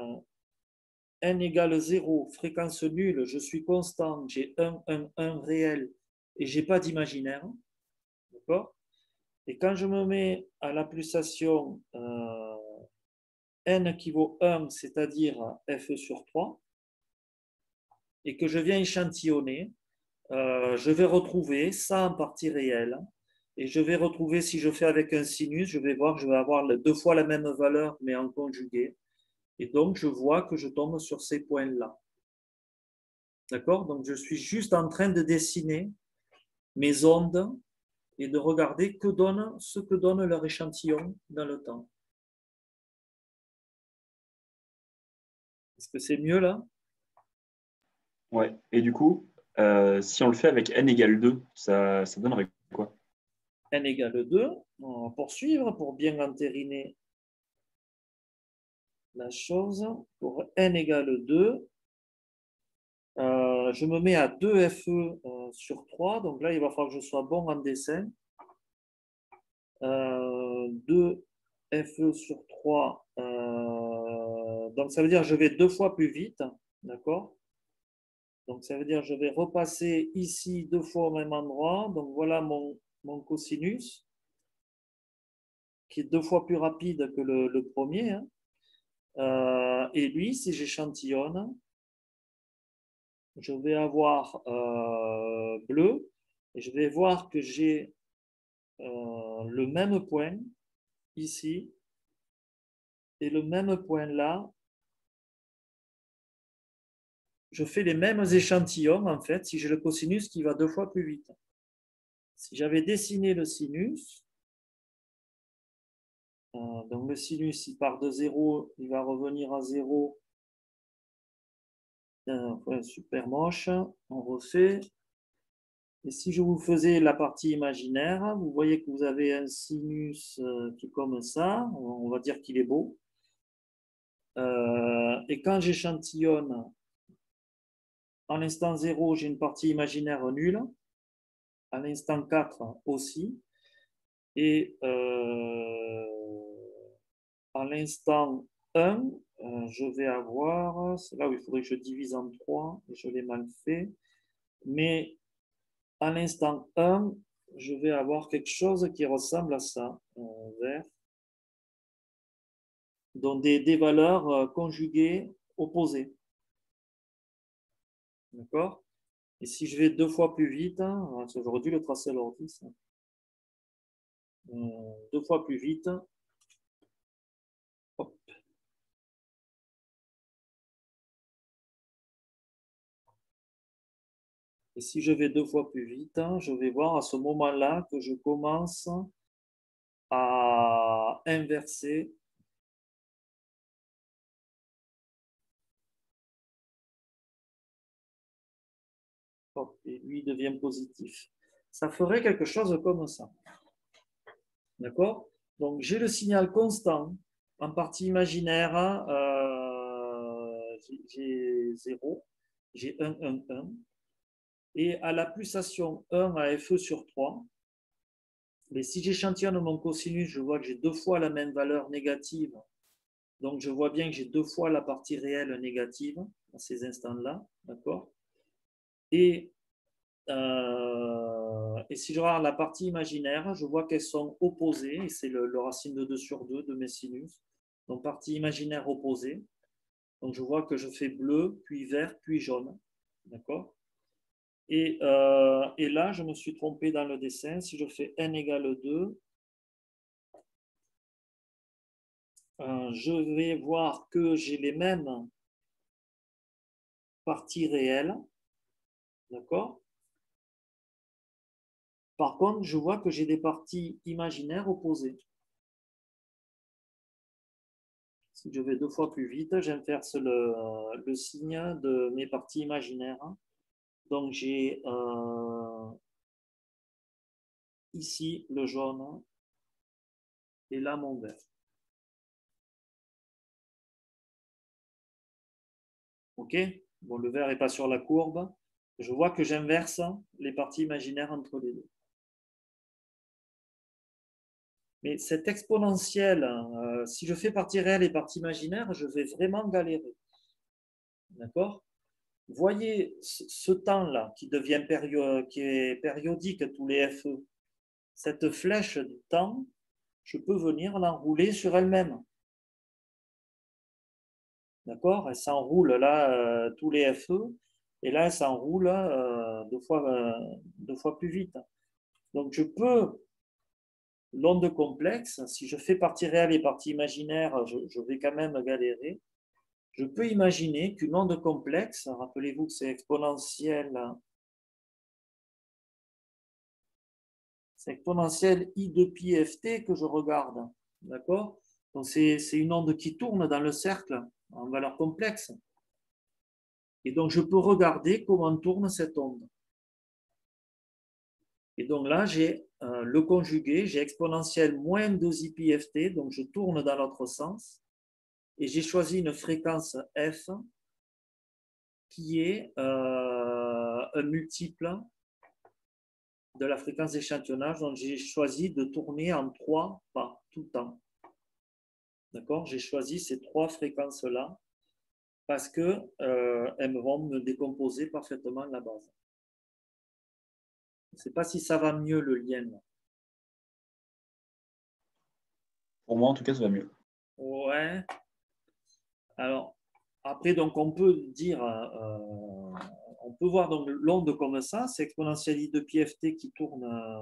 n égale 0, fréquence nulle, je suis constant, j'ai 1, 1, 1 réel et je n'ai pas d'imaginaire. D'accord? Et quand je me mets à la pulsation n qui vaut 1, c'est-à-dire F sur 3, et que je viens échantillonner, je vais retrouver ça en partie réelle. Et je vais retrouver, si je fais avec un sinus, je vais voir que je vais avoir 2 fois la même valeur, mais en conjugué. Et donc, je vois que je tombe sur ces points-là. D'accord? Donc, je suis juste en train de dessiner mes ondes et de regarder ce que donne leur échantillon dans le temps. Est-ce que c'est mieux là? Ouais. Et du coup, Si on le fait avec n égale 2, ça donnerait quoi? N égale 2. On va poursuivre pour bien entériner la chose. Pour n égale 2, je me mets à 2 FE sur 3. Donc là, il va falloir que je sois bon en dessin. 2 FE sur 3. Donc ça veut dire que je vais 2 fois plus vite. D'accord? Donc ça veut dire que je vais repasser ici 2 fois au même endroit. Donc voilà mon cosinus, qui est 2 fois plus rapide que le premier. Hein. Et lui, si j'échantillonne, je vais avoir bleu, et je vais voir que j'ai le même point ici, et le même point là. Je fais les mêmes échantillons, en fait, si j'ai le cosinus qui va 2 fois plus vite. Si j'avais dessiné le sinus, donc le sinus, il part de 0, il va revenir à 0. Ouais, super moche, on refait. Et si je vous faisais la partie imaginaire, vous voyez que vous avez un sinus qui est comme ça, on va dire qu'il est beau. Et quand j'échantillonne, à l'instant 0, j'ai une partie imaginaire nulle. À l'instant 4 aussi. Et à l'instant 1, je vais avoir, c'est là où il faudrait que je divise en 3, et je l'ai mal fait, mais à l'instant 1, je vais avoir quelque chose qui ressemble à ça, vert, donc des valeurs conjuguées opposées. D'accord? Et si je vais 2 fois plus vite, hein, j'aurais dû le tracer à l'ordi, 2 fois plus vite, hop. Et si je vais 2 fois plus vite, je vais voir à ce moment-là que je commence à inverser et lui devient positif. Ça ferait quelque chose comme ça. D'accord? Donc j'ai le signal constant en partie imaginaire, j'ai 0, j'ai 1, 1, 1. Et à la pulsation 1 à FE sur 3, mais si j'échantillonne mon cosinus, je vois que j'ai 2 fois la même valeur négative. Donc, je vois bien que j'ai 2 fois la partie réelle négative à ces instants-là. D'accord? Et si je regarde la partie imaginaire, je vois qu'elles sont opposées. Et c'est le racine de 2 sur 2 de mes sinus. Donc, partie imaginaire opposée. Donc, je vois que je fais bleu, puis vert, puis jaune. D'accord? Et là, je me suis trompé dans le dessin. Si je fais n égale 2, je vais voir que j'ai les mêmes parties réelles. D'accord? Par contre, je vois que j'ai des parties imaginaires opposées. Si je vais 2 fois plus vite, j'inverse le signe de mes parties imaginaires. Donc, j'ai ici le jaune et là mon vert. OK? Bon, le vert n'est pas sur la courbe. Je vois que j'inverse les parties imaginaires entre les deux. Mais cette exponentielle, si je fais partie réelle et partie imaginaire, je vais vraiment galérer. D'accord? Voyez ce temps-là qui qui est périodique tous les FE. Cette flèche du temps, je peux venir l'enrouler sur elle-même. D'accord? Elle s'enroule là tous les FE et là elle s'enroule 2 fois plus vite. Donc je peux, l'onde complexe, si je fais partie réelle et partie imaginaire, je vais quand même galérer. Je peux imaginer qu'une onde complexe, rappelez-vous que c'est exponentielle I de pi ft que je regarde. D'accord? Donc, c'est une onde qui tourne dans le cercle en valeur complexe. Et donc, je peux regarder comment tourne cette onde. Et donc là, j'ai le conjugué, j'ai exponentielle moins 2πft, donc je tourne dans l'autre sens. Et j'ai choisi une fréquence f qui est un multiple de la fréquence d'échantillonnage. Donc, j'ai choisi de tourner en 3 pas tout le temps. D'accord? J'ai choisi ces 3 fréquences-là parce qu'elles vont me décomposer parfaitement la base. Je ne sais pas si ça va mieux le lien. Pour moi, en tout cas, ça va mieux. Ouais. Alors, après, donc, on peut dire, on peut voir donc l'onde comme ça, c'est exponentielle i de pi ft qui tourne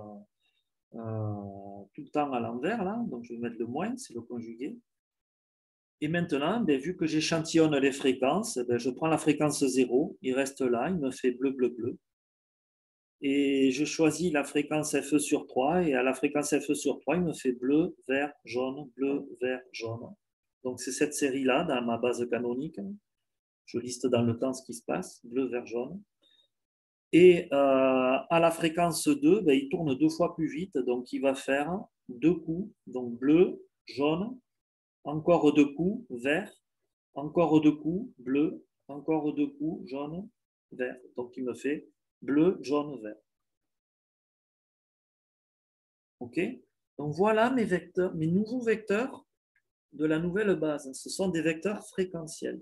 tout le temps à l'envers, là. Donc, je vais mettre le moins, c'est le conjugué. Et maintenant, ben, vu que j'échantillonne les fréquences, ben, je prends la fréquence 0, il reste là, il me fait bleu, bleu, bleu. Et je choisis la fréquence Fe sur 3, et à la fréquence Fe sur 3, il me fait bleu, vert, jaune, bleu, vert, jaune. Donc c'est cette série-là dans ma base canonique. Je liste dans le temps ce qui se passe, bleu, vert, jaune. Et à la fréquence 2, ben, il tourne 2 fois plus vite, donc il va faire 2 coups, donc bleu, jaune, encore 2 coups, vert, encore 2 coups, bleu, encore 2 coups, jaune, vert. Donc il me fait bleu, jaune, vert. OK? Donc voilà mes vecteurs, mes nouveaux vecteurs de la nouvelle base. Ce sont des vecteurs fréquentiels.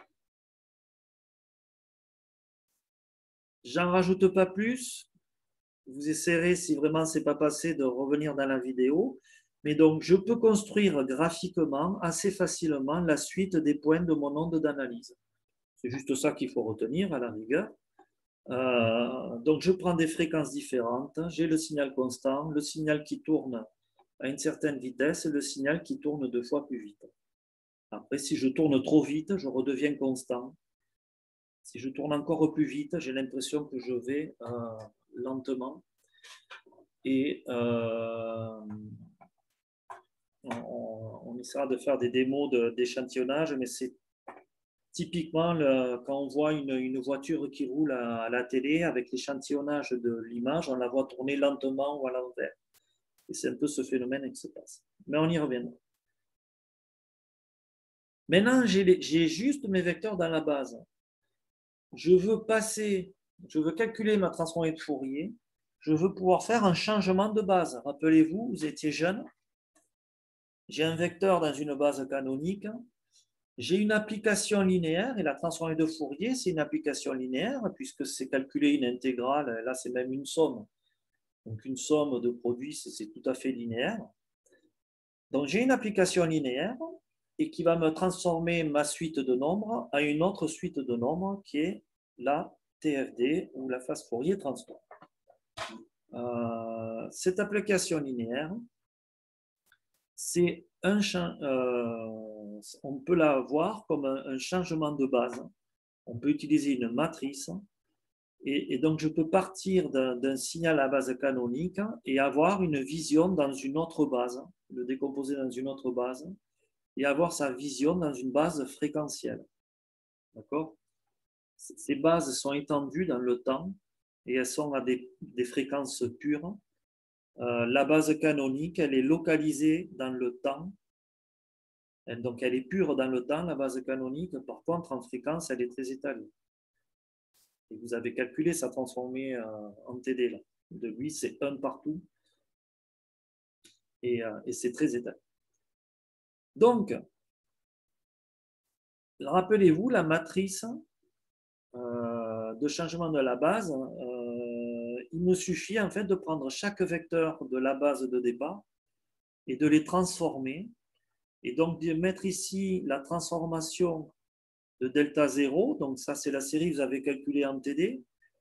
J'en rajoute pas plus. Vous essaierez, si vraiment ce n'est pas passé, de revenir dans la vidéo. Mais donc, je peux construire graphiquement assez facilement la suite des points de mon onde d'analyse. C'est juste ça qu'il faut retenir à la rigueur. Donc, je prends des fréquences différentes. J'ai le signal constant, le signal qui tourne à une certaine vitesse et le signal qui tourne 2 fois plus vite. Après, si je tourne trop vite, je redeviens constant. Si je tourne encore plus vite, j'ai l'impression que je vais lentement. Et on essaiera de faire des démos d'échantillonnage, mais c'est typiquement quand on voit une voiture qui roule à la télé avec l'échantillonnage de l'image, on la voit tourner lentement ou à l'envers. Et c'est un peu ce phénomène qui se passe. Mais on y reviendra. Maintenant, j'ai juste mes vecteurs dans la base. Je veux calculer ma transformée de Fourier. Je veux pouvoir faire un changement de base. Rappelez-vous, vous étiez jeune. J'ai un vecteur dans une base canonique. J'ai une application linéaire et la transformée de Fourier, c'est une application linéaire puisque c'est calculer une intégrale. Là, c'est même une somme. Donc, une somme de produits, c'est tout à fait linéaire. Donc, j'ai une application linéaire et qui va me transformer ma suite de nombres à une autre suite de nombres qui est la TFD ou la phase Fourier transform. Cette application linéaire, c'est on peut la voir comme un changement de base. On peut utiliser une matrice et donc je peux partir d'un signal à base canonique et avoir une vision dans une autre base, le décomposer dans une autre base et avoir sa vision dans une base fréquentielle. D'accord? Ces bases sont étendues dans le temps et elles sont à des fréquences pures. La base canonique, elle est localisée dans le temps. Donc, elle est pure dans le temps, la base canonique. Par contre, en fréquence, elle est très étalée. Et vous avez calculé sa transformée en TD. Là. De lui, c'est 1 partout. Et c'est très étalé. Donc, rappelez-vous la matrice de changement de la base. Il me suffit en fait de prendre chaque vecteur de la base de départ et de les transformer. Et donc, de mettre ici la transformation de delta 0. Donc, ça, c'est la série que vous avez calculée en TD.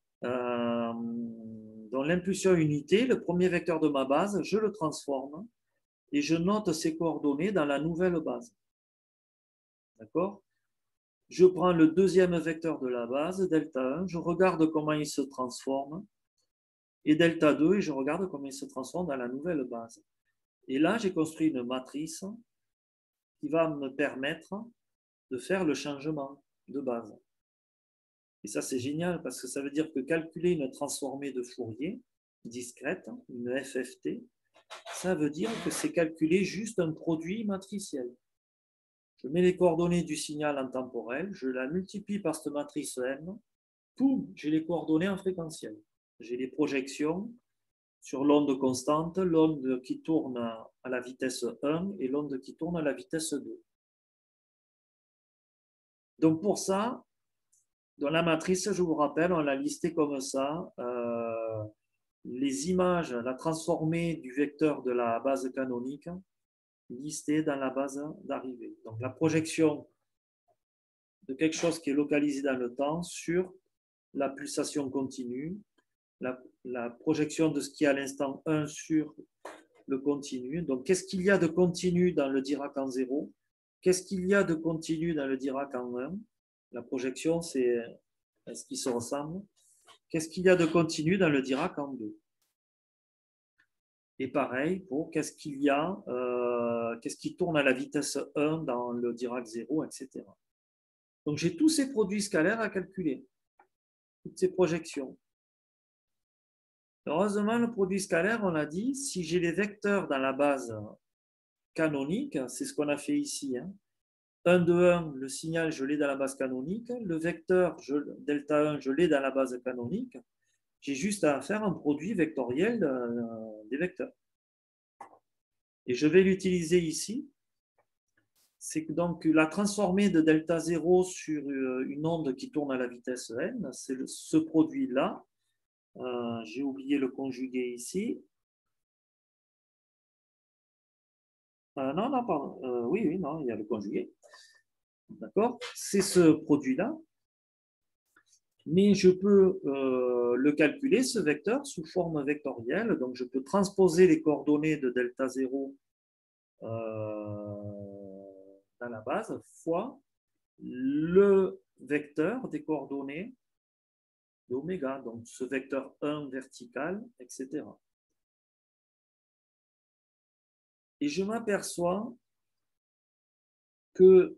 Dans l'impulsion unité, le premier vecteur de ma base, je le transforme et je note ses coordonnées dans la nouvelle base. D'accord? Je prends le deuxième vecteur de la base, delta 1, je regarde comment il se transforme, et delta 2, et je regarde comment il se transforme dans la nouvelle base. Et là, j'ai construit une matrice qui va me permettre de faire le changement de base. Et ça, c'est génial parce que ça veut dire que calculer une transformée de Fourier discrète, une FFT, ça veut dire que c'est calculer juste un produit matriciel. Je mets les coordonnées du signal en temporel, je la multiplie par cette matrice M, poum, j'ai les coordonnées en fréquentiel. J'ai les projections sur l'onde constante, l'onde qui tourne à la vitesse 1 et l'onde qui tourne à la vitesse 2. Donc pour ça, dans la matrice, je vous rappelle, on l'a listé comme ça. Les images, la transformée du vecteur de la base canonique listée dans la base d'arrivée. Donc la projection de quelque chose qui est localisé dans le temps sur la pulsation continue, la projection de ce qui est à l'instant 1 sur le continu. Donc qu'est-ce qu'il y a de continu dans le Dirac en 0? Qu'est-ce qu'il y a de continu dans le Dirac en 1? La projection, c'est est-ce qu'ils se ressemblent? Qu'est-ce qu'il y a de continu dans le Dirac en 2? Et pareil pour qu'est-ce qu'il y a, qu'est-ce qui tourne à la vitesse 1 dans le Dirac 0, etc. Donc j'ai tous ces produits scalaires à calculer, toutes ces projections. Heureusement, le produit scalaire, on l'a dit, si j'ai les vecteurs dans la base canonique, c'est ce qu'on a fait ici, hein. 1, 2, 1, le signal, je l'ai dans la base canonique. Le vecteur, delta 1, je l'ai dans la base canonique. J'ai juste à faire un produit vectoriel des vecteurs. Et je vais l'utiliser ici. C'est donc la transformée de delta 0 sur une onde qui tourne à la vitesse n. C'est ce produit-là. J'ai oublié le conjugué ici. Non, non, pardon. Oui, non, il y a le conjugué. D'accord? C'est ce produit-là. Mais je peux le calculer, ce vecteur, sous forme vectorielle. Donc, je peux transposer les coordonnées de delta 0 dans la base fois le vecteur des coordonnées d'oméga, donc ce vecteur 1 vertical, etc. Et je m'aperçois que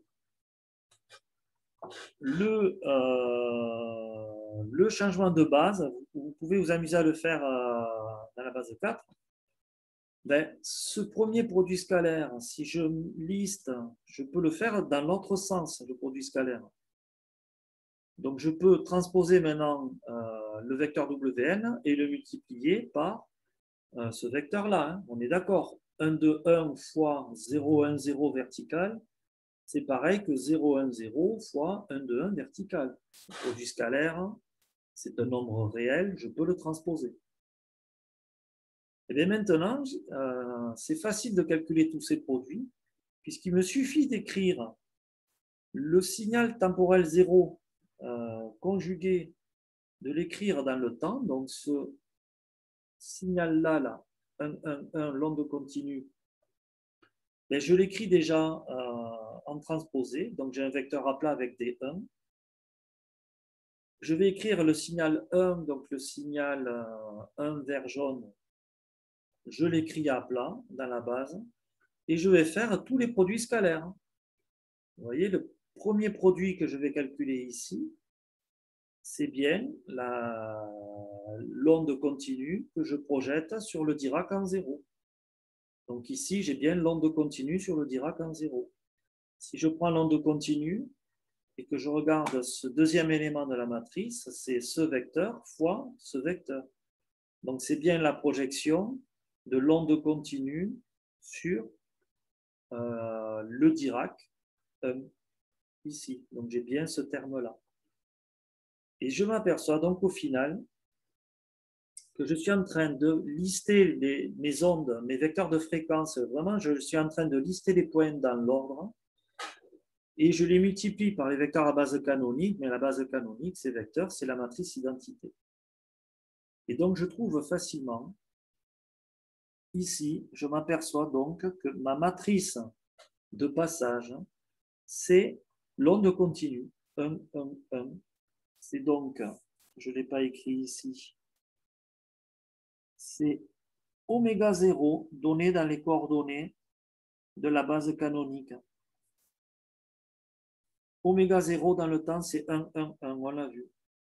le changement de base, vous pouvez vous amuser à le faire dans la base 4, ben, ce premier produit scalaire, si je liste, je peux le faire dans l'autre sens, le produit scalaire. Donc je peux transposer maintenant le vecteur Wn et le multiplier par ce vecteur-là. Hein. On est d'accord. 1, 2, 1 fois 0, 1, 0 vertical, c'est pareil que 0, 1, 0 fois 1, 2, 1 vertical. Le produit scalaire, c'est un nombre réel, je peux le transposer. Et bien maintenant, c'est facile de calculer tous ces produits, puisqu'il me suffit d'écrire le signal temporel 0 conjugué, de l'écrire dans le temps, donc ce signal-là, là, 1, 1, 1, l'onde continue, ben je l'écris déjà en transposé, donc j'ai un vecteur à plat avec des 1. Je vais écrire le signal 1, donc le signal 1 vert jaune, je l'écris à plat dans la base, et je vais faire tous les produits scalaires. Vous voyez, le premier produit que je vais calculer ici, c'est bien l'onde continue que je projette sur le Dirac en 0. Donc ici, j'ai bien l'onde continue sur le Dirac en 0. Si je prends l'onde continue et que je regarde ce deuxième élément de la matrice, c'est ce vecteur fois ce vecteur. Donc c'est bien la projection de l'onde continue sur le Dirac ici. Donc j'ai bien ce terme-là. Et je m'aperçois donc au final que je suis en train de lister mes ondes, mes vecteurs de fréquence. Vraiment, je suis en train de lister les points dans l'ordre et je les multiplie par les vecteurs à base canonique. Mais la base canonique, ces vecteurs, c'est la matrice identité. Et donc, je trouve facilement, ici, je m'aperçois donc que ma matrice de passage, c'est l'onde continue. 1, 1, 1. C'est donc, je ne l'ai pas écrit ici, c'est oméga 0 donné dans les coordonnées de la base canonique. Oméga 0 dans le temps, c'est 1, 1, 1, on l'a vu.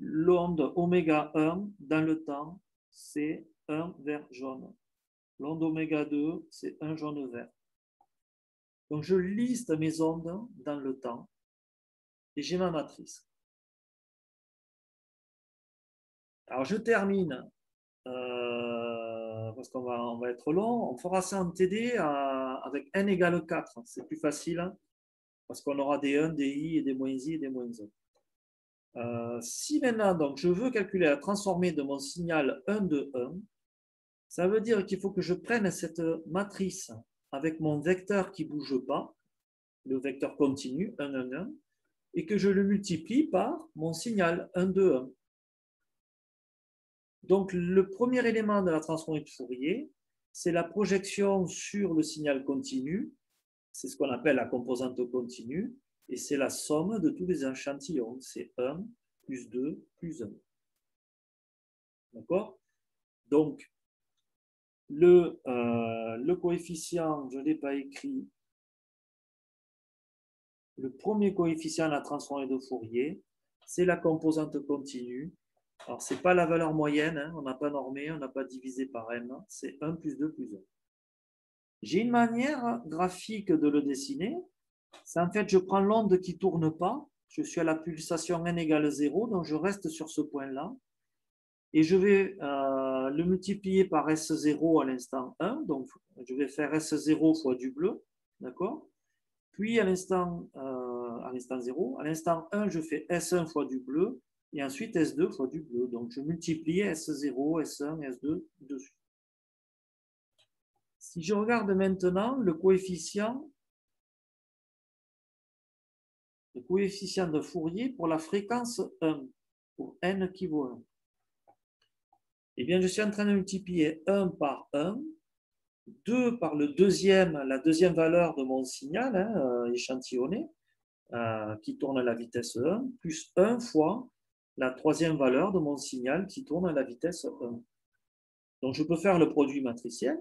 l'onde oméga 1 dans le temps, c'est 1 vert jaune. L'onde oméga 2, c'est 1 jaune vert. Donc, je liste mes ondes dans le temps et j'ai ma matrice. Alors, je termine, parce qu'on va être long. On fera ça en TD avec n égale 4. C'est plus facile, hein, parce qu'on aura des 1, des i et des moins i et des moins 1. Si maintenant, donc, je veux calculer la transformée de mon signal 1 de 1, ça veut dire qu'il faut que je prenne cette matrice avec mon vecteur qui ne bouge pas, le vecteur continu, 1, 1, 1, et que je le multiplie par mon signal 1, 2, 1. Donc, le premier élément de la transformée de Fourier, c'est la projection sur le signal continu. C'est ce qu'on appelle la composante continue. Et c'est la somme de tous les échantillons. C'est 1 plus 2 plus 1. D'accord? Donc, le coefficient, je ne l'ai pas écrit. Le premier coefficient de la transformée de Fourier, c'est la composante continue. Alors, ce n'est pas la valeur moyenne, hein, on n'a pas normé, on n'a pas divisé par m, c'est 1 plus 2 plus 1. J'ai une manière graphique de le dessiner. C'est en fait, je prends l'onde qui ne tourne pas, je suis à la pulsation n égale 0, donc je reste sur ce point-là, et je vais le multiplier par S0 à l'instant 1, donc je vais faire S0 fois du bleu, d'accord? Puis à l'instant 0, à l'instant 1, je fais S1 fois du bleu, et ensuite S2 fois du bleu. Donc je multiplie S0, S1, S2 dessus. Si je regarde maintenant le coefficient de Fourier pour la fréquence 1, pour n qui vaut 1, eh bien je suis en train de multiplier 1 par 1, 2 par la deuxième valeur de mon signal, hein, échantillonné, qui tourne à la vitesse 1, plus 1 fois la troisième valeur de mon signal qui tourne à la vitesse 1. Donc, je peux faire le produit matriciel.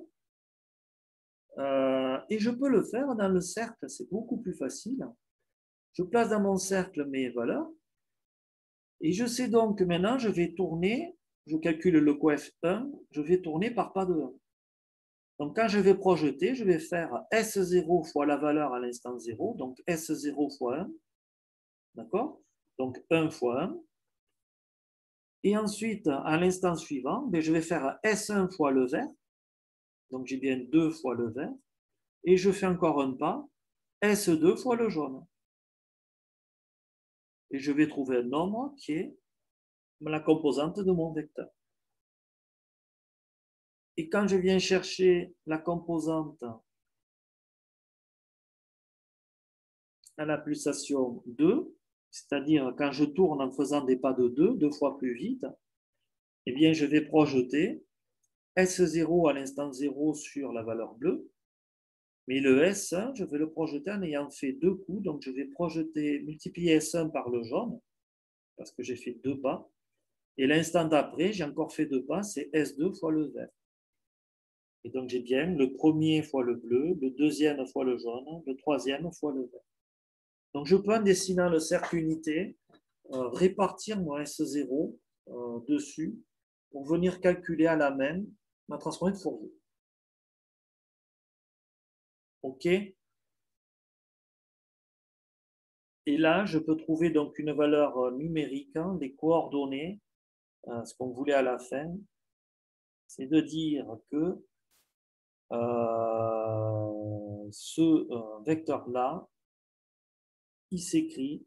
Et je peux le faire dans le cercle, c'est beaucoup plus facile. Je place dans mon cercle mes valeurs. Et je sais donc que maintenant, je vais tourner, je calcule le coef 1, je vais tourner par pas de 1. Donc, quand je vais projeter, je vais faire S0 fois la valeur à l'instant 0, donc S0 fois 1. D'accord? Donc, 1 fois 1. Et ensuite, à l'instant suivant, je vais faire S1 fois le vert. Donc, j'ai bien 2 fois le vert. Et je fais encore un pas, S2 fois le jaune. Et je vais trouver un nombre qui est la composante de mon vecteur. Et quand je viens chercher la composante à la pulsation 2, c'est-à-dire quand je tourne en faisant des pas de 2 fois plus vite, eh bien je vais projeter S0 à l'instant 0 sur la valeur bleue, mais le S1, je vais le projeter en ayant fait 2 coups, donc je vais multiplier S1 par le jaune, parce que j'ai fait 2 pas, et l'instant d'après, j'ai encore fait 2 pas, c'est S2 fois le vert. Et donc j'ai bien le premier fois le bleu, le deuxième fois le jaune, le troisième fois le vert. Donc je peux, en dessinant le cercle unité, répartir mon S0 dessus pour venir calculer à la main ma transformée de Fourier. OK? Et là, je peux trouver donc une valeur numérique, hein, les coordonnées, ce qu'on voulait à la fin, c'est de dire que ce vecteur-là, il s'écrit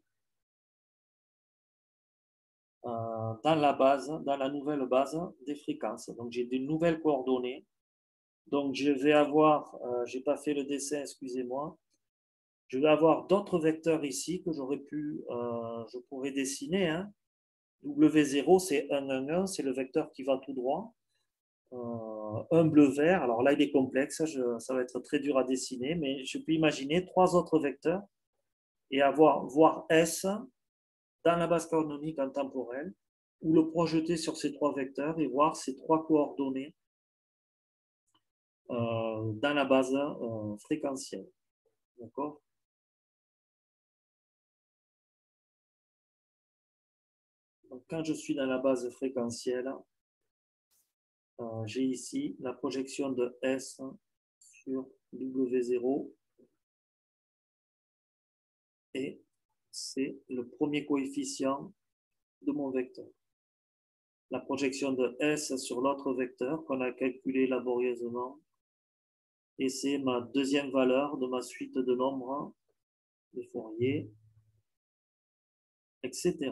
dans la nouvelle base des fréquences. Donc, j'ai des nouvelles coordonnées. Donc, je vais avoir, je n'ai pas fait le dessin, excusez-moi, je vais avoir d'autres vecteurs ici que je pourrais dessiner. Hein. W0, c'est 1, 1, 1, c'est le vecteur qui va tout droit. Un bleu-vert, alors là, il est complexe, ça va être très dur à dessiner, mais je peux imaginer 3 autres vecteurs et voir S dans la base coordonnique en temporel, ou le projeter sur ces 3 vecteurs et voir ces 3 coordonnées dans la base fréquentielle. D'accord? Donc, quand je suis dans la base fréquentielle, j'ai ici la projection de S sur W0 et c'est le premier coefficient de mon vecteur. La projection de S sur l'autre vecteur qu'on a calculé laborieusement et c'est ma deuxième valeur de ma suite de nombres de Fourier, etc.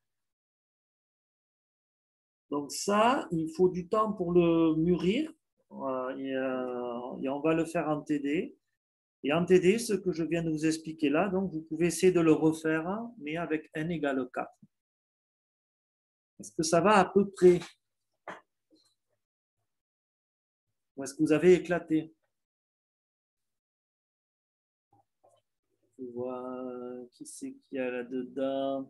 Donc ça, il faut du temps pour le mûrir et on va le faire en TD. Et en TD, ce que je viens de vous expliquer là, donc vous pouvez essayer de le refaire, mais avec n égale 4. Est-ce que ça va à peu près? Ou est-ce que vous avez éclaté? Je vois qui c'est qu'il y a là-dedans.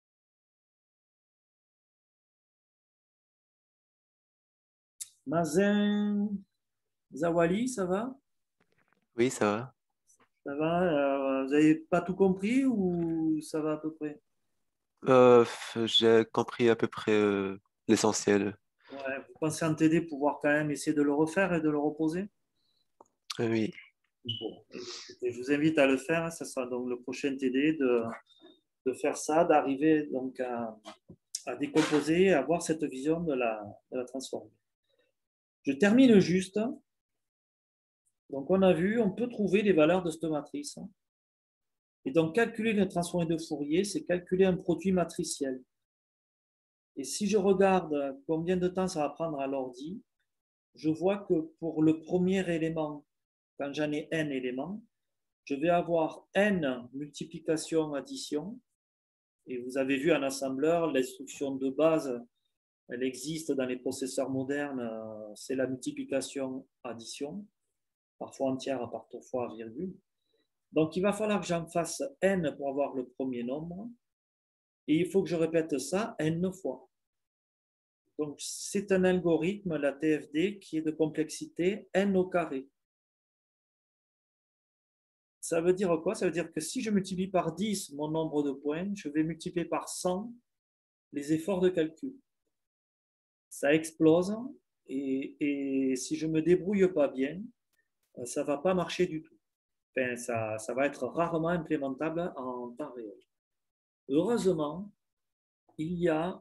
Mazen, Zawali, ça va? Oui, ça va. Ça va? Vous n'avez pas tout compris ou ça va à peu près? J'ai compris à peu près l'essentiel. Ouais, vous pensez en TD pouvoir quand même essayer de le refaire et de le reposer? Oui, Bon, écoutez, je vous invite à le faire. Ce sera donc le prochain TD de faire ça, d'arriver donc à décomposer, à avoir cette vision de la transformée. Je termine juste. Donc, on a vu, on peut trouver les valeurs de cette matrice. Et donc, calculer une transformée de Fourier, c'est calculer un produit matriciel. Et si je regarde combien de temps ça va prendre à l'ordi, je vois que pour le premier élément, quand j'en ai n éléments, je vais avoir n multiplication addition. Et vous avez vu en assembleur, l'instruction de base, elle existe dans les processeurs modernes, c'est la multiplication addition, parfois entière, parfois virgule. Donc il va falloir que j'en fasse n pour avoir le premier nombre. Et il faut que je répète ça n fois. Donc, c'est un algorithme, la TFD, qui est de complexité n au carré. Ça veut dire quoi? Ça veut dire que si je multiplie par 10 mon nombre de points, je vais multiplier par 100 les efforts de calcul. Ça explose et si je ne me débrouille pas bien, ça ne va pas marcher du tout. Enfin, ça va être rarement implémentable en temps réel. Heureusement, il y a,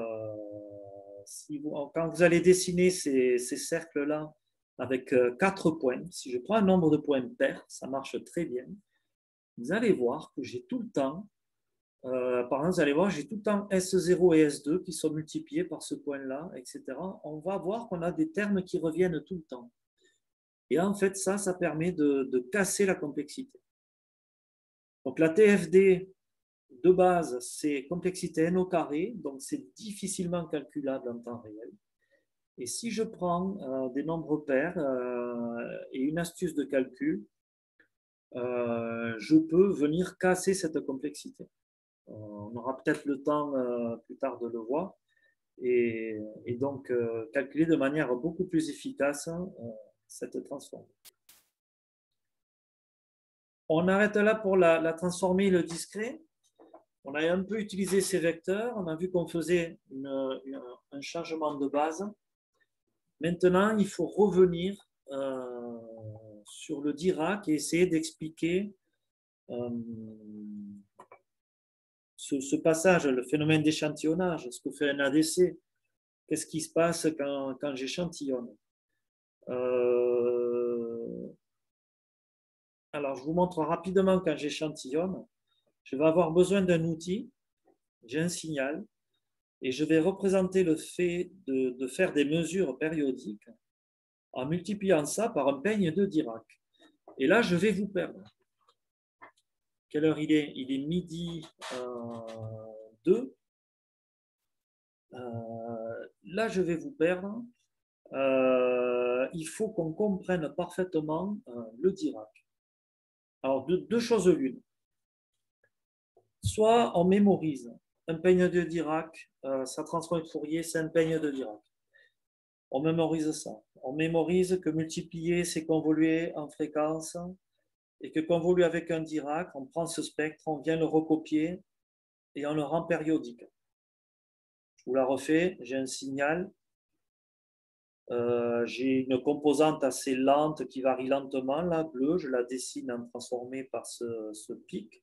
quand vous allez dessiner ces cercles-là avec 4 points, si je prends un nombre de points pair, ça marche très bien. Vous allez voir que j'ai tout le temps, par exemple, vous allez voir, j'ai tout le temps S0 et S2 qui sont multipliés par ce point-là, etc. On va voir qu'on a des termes qui reviennent tout le temps. Et en fait, ça permet de casser la complexité. Donc la TFD, de base, c'est complexité n au carré, donc c'est difficilement calculable en temps réel. Et si je prends des nombres pairs et une astuce de calcul, je peux venir casser cette complexité. On aura peut-être le temps plus tard de le voir. Et donc, calculer de manière beaucoup plus efficace cette transformée. On arrête là pour la transformée et le discret. On a un peu utilisé ces vecteurs. On a vu qu'on faisait un changement de base. Maintenant, il faut revenir sur le Dirac et essayer d'expliquer ce passage, le phénomène d'échantillonnage, ce que fait un ADC. Qu'est-ce qui se passe quand j'échantillonne? Alors, je vous montre rapidement quand j'échantillonne. Je vais avoir besoin d'un outil. J'ai un signal. Et je vais représenter le fait de faire des mesures périodiques en multipliant ça par un peigne de Dirac. Et là, je vais vous perdre. Quelle heure il est? Il est midi 2. Là, je vais vous perdre. Il faut qu'on comprenne parfaitement le Dirac. Alors, deux choses l'une. Soit on mémorise un peigne de Dirac, sa transformée de Fourier, c'est un peigne de Dirac. On mémorise ça. On mémorise que multiplier, c'est convoluer en fréquence et que convoluer avec un Dirac, on prend ce spectre, on vient le recopier et on le rend périodique. vous la refais. J'ai un signal. J'ai une composante assez lente qui varie lentement, là, bleue. Je la dessine en transformée par ce pic.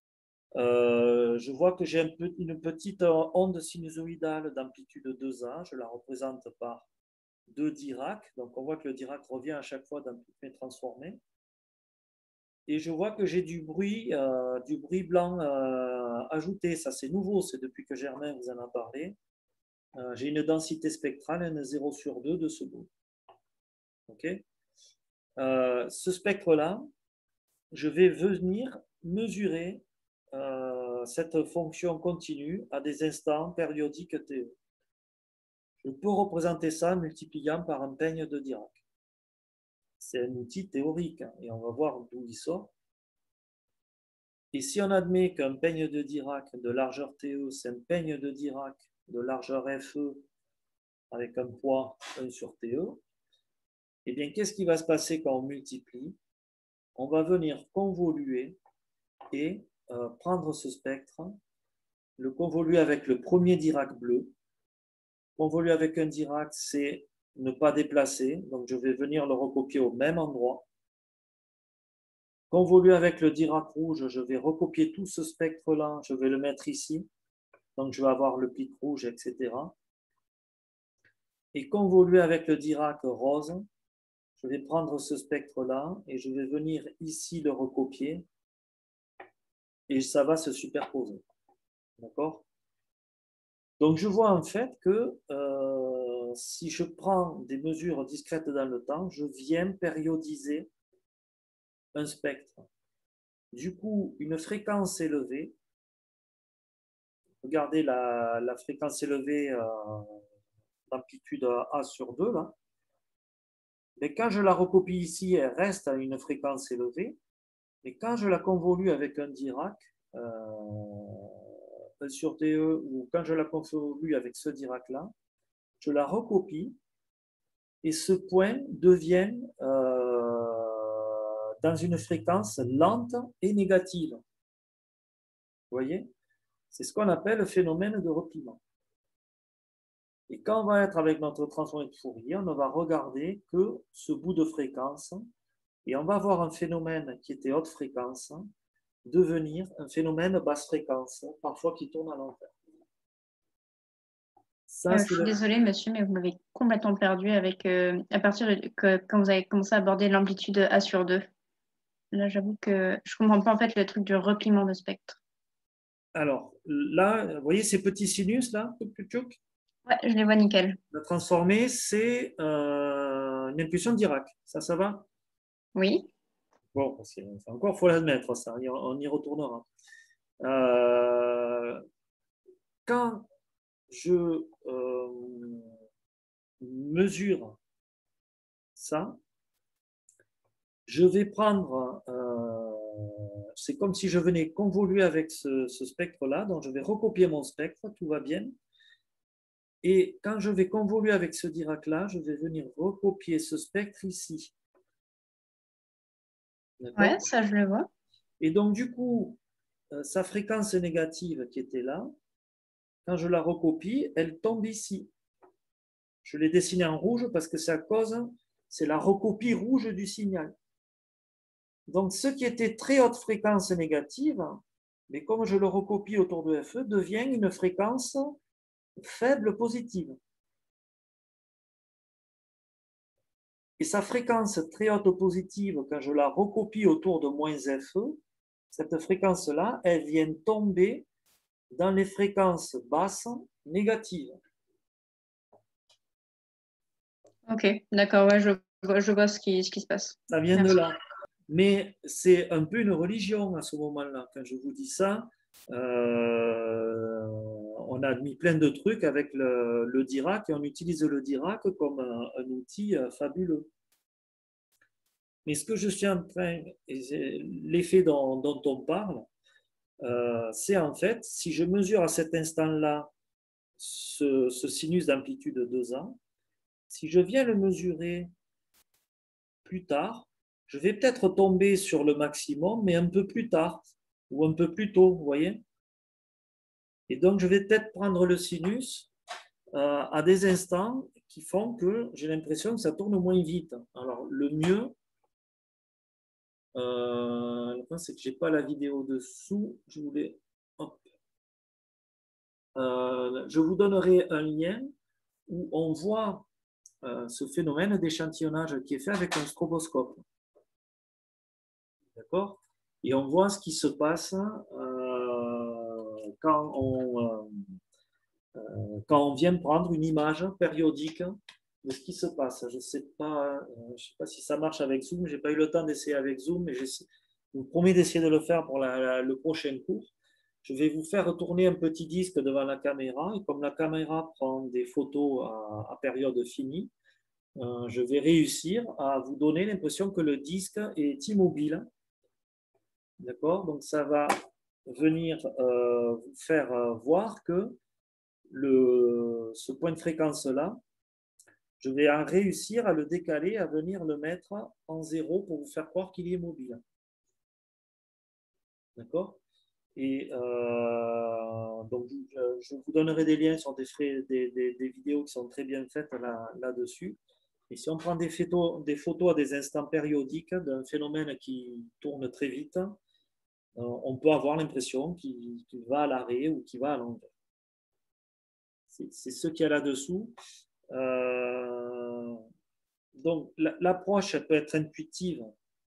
Je vois que j'ai une petite onde sinusoïdale d'amplitude 2A. Je la représente par 2 Dirac. Donc, on voit que le Dirac revient à chaque fois dans toutes mes transformées. Et je vois que j'ai du bruit blanc ajouté. Ça, c'est nouveau. C'est depuis que Germain vous en a parlé. J'ai une densité spectrale N0 sur 2 de ce bout. Okay. Ce spectre-là, je vais venir mesurer cette fonction continue à des instants périodiques TE. Je peux représenter ça en multipliant par un peigne de Dirac. C'est un outil théorique hein, et on va voir d'où il sort. Et si on admet qu'un peigne de Dirac de largeur TE, c'est un peigne de Dirac de largeur FE avec un poids 1 sur TE, eh bien, qu'est-ce qui va se passer quand on multiplie? On va venir convoluer et prendre ce spectre, le convoluer avec le premier Dirac bleu. Convoluer avec un Dirac, c'est ne pas déplacer, donc je vais venir le recopier au même endroit. Convoluer avec le Dirac rouge, je vais recopier tout ce spectre-là, je vais le mettre ici, donc je vais avoir le pic rouge, etc. Et convoluer avec le Dirac rose, je vais prendre ce spectre-là et je vais venir ici le recopier et ça va se superposer. D'accord? Donc, je vois en fait que si je prends des mesures discrètes dans le temps, je viens périodiser un spectre. Du coup, une fréquence élevée, regardez la fréquence élevée d'amplitude A sur 2, là. Mais quand je la recopie ici, elle reste à une fréquence élevée. Mais quand je la convolue avec un Dirac, sur TE, ou quand je la convolue avec ce Dirac-là, je la recopie et ce point devient dans une fréquence lente et négative. Vous voyez? C'est ce qu'on appelle le phénomène de repliement. Et quand on va être avec notre transformé de Fourier, on ne va regarder que ce bout de fréquence et on va avoir un phénomène qui était haute fréquence devenir un phénomène basse fréquence, parfois qui tourne à l'envers. Je suis désolée, monsieur, mais vous m'avez complètement perdu avec à partir de quand vous avez commencé à aborder l'amplitude A sur 2. Là, j'avoue que je ne comprends pas en fait le truc du repliement de spectre. Alors, là, vous voyez ces petits sinus là? Ouais, je les vois nickel. La transformée, c'est une impulsion de Dirac. Ça va? Oui. Bon, encore, il faut l'admettre, ça. On y retournera. Quand je mesure ça, je vais prendre, c'est comme si je venais convoluer avec ce spectre-là, donc je vais recopier mon spectre, tout va bien. Et quand je vais convoluer avec ce Dirac-là, je vais venir recopier ce spectre ici. Ouais, ça je le vois. Et donc du coup, sa fréquence négative qui était là, quand je la recopie, elle tombe ici. Je l'ai dessinée en rouge parce que c'est la recopie rouge du signal. Donc, ce qui était très haute fréquence négative, mais comme je le recopie autour de FE, devient une fréquence faible positive. Et sa fréquence très haute positive, quand je la recopie autour de moins FE, cette fréquence-là, elle vient tomber dans les fréquences basses négatives. Ok, d'accord, ouais, je vois ce qui se passe. Ça vient de là. Mais c'est un peu une religion à ce moment-là. Quand je vous dis ça, on a admis plein de trucs avec le Dirac et on utilise le Dirac comme un outil fabuleux. Mais ce que je suis en train, l'effet dont on parle, c'est en fait, si je mesure à cet instant-là ce sinus d'amplitude 2A, si je viens le mesurer plus tard, je vais peut-être tomber sur le maximum, mais un peu plus tard ou un peu plus tôt, vous voyez? Et donc, je vais peut-être prendre le sinus à des instants qui font que j'ai l'impression que ça tourne moins vite. Alors, le mieux, le point, c'est que je n'ai pas la vidéo dessous. Je voulais. Hop. Je vous donnerai un lien où on voit ce phénomène d'échantillonnage qui est fait avec un stroboscope. D'accord? Et on voit ce qui se passe quand on vient prendre une image périodique de ce qui se passe. Je ne sais pas si ça marche avec Zoom. Je n'ai pas eu le temps d'essayer avec Zoom, mais je vous promets d'essayer de le faire pour le prochain cours. Je vais vous faire tourner un petit disque devant la caméra. Et comme la caméra prend des photos à période finie, je vais réussir à vous donner l'impression que le disque est immobile. D'accord? Donc, ça va venir vous faire voir que ce point de fréquence-là, je vais réussir à le décaler, à venir le mettre en zéro pour vous faire croire qu'il est mobile. D'accord? Et donc, je vous donnerai des liens sur des vidéos qui sont très bien faites là-dessus. Et si on prend des photos à des instants périodiques d'un phénomène qui tourne très vite, on peut avoir l'impression qu'il va à l'arrêt ou qu'il va à l'envers. C'est ce qu'il y a là-dessous. Donc, l'approche peut être intuitive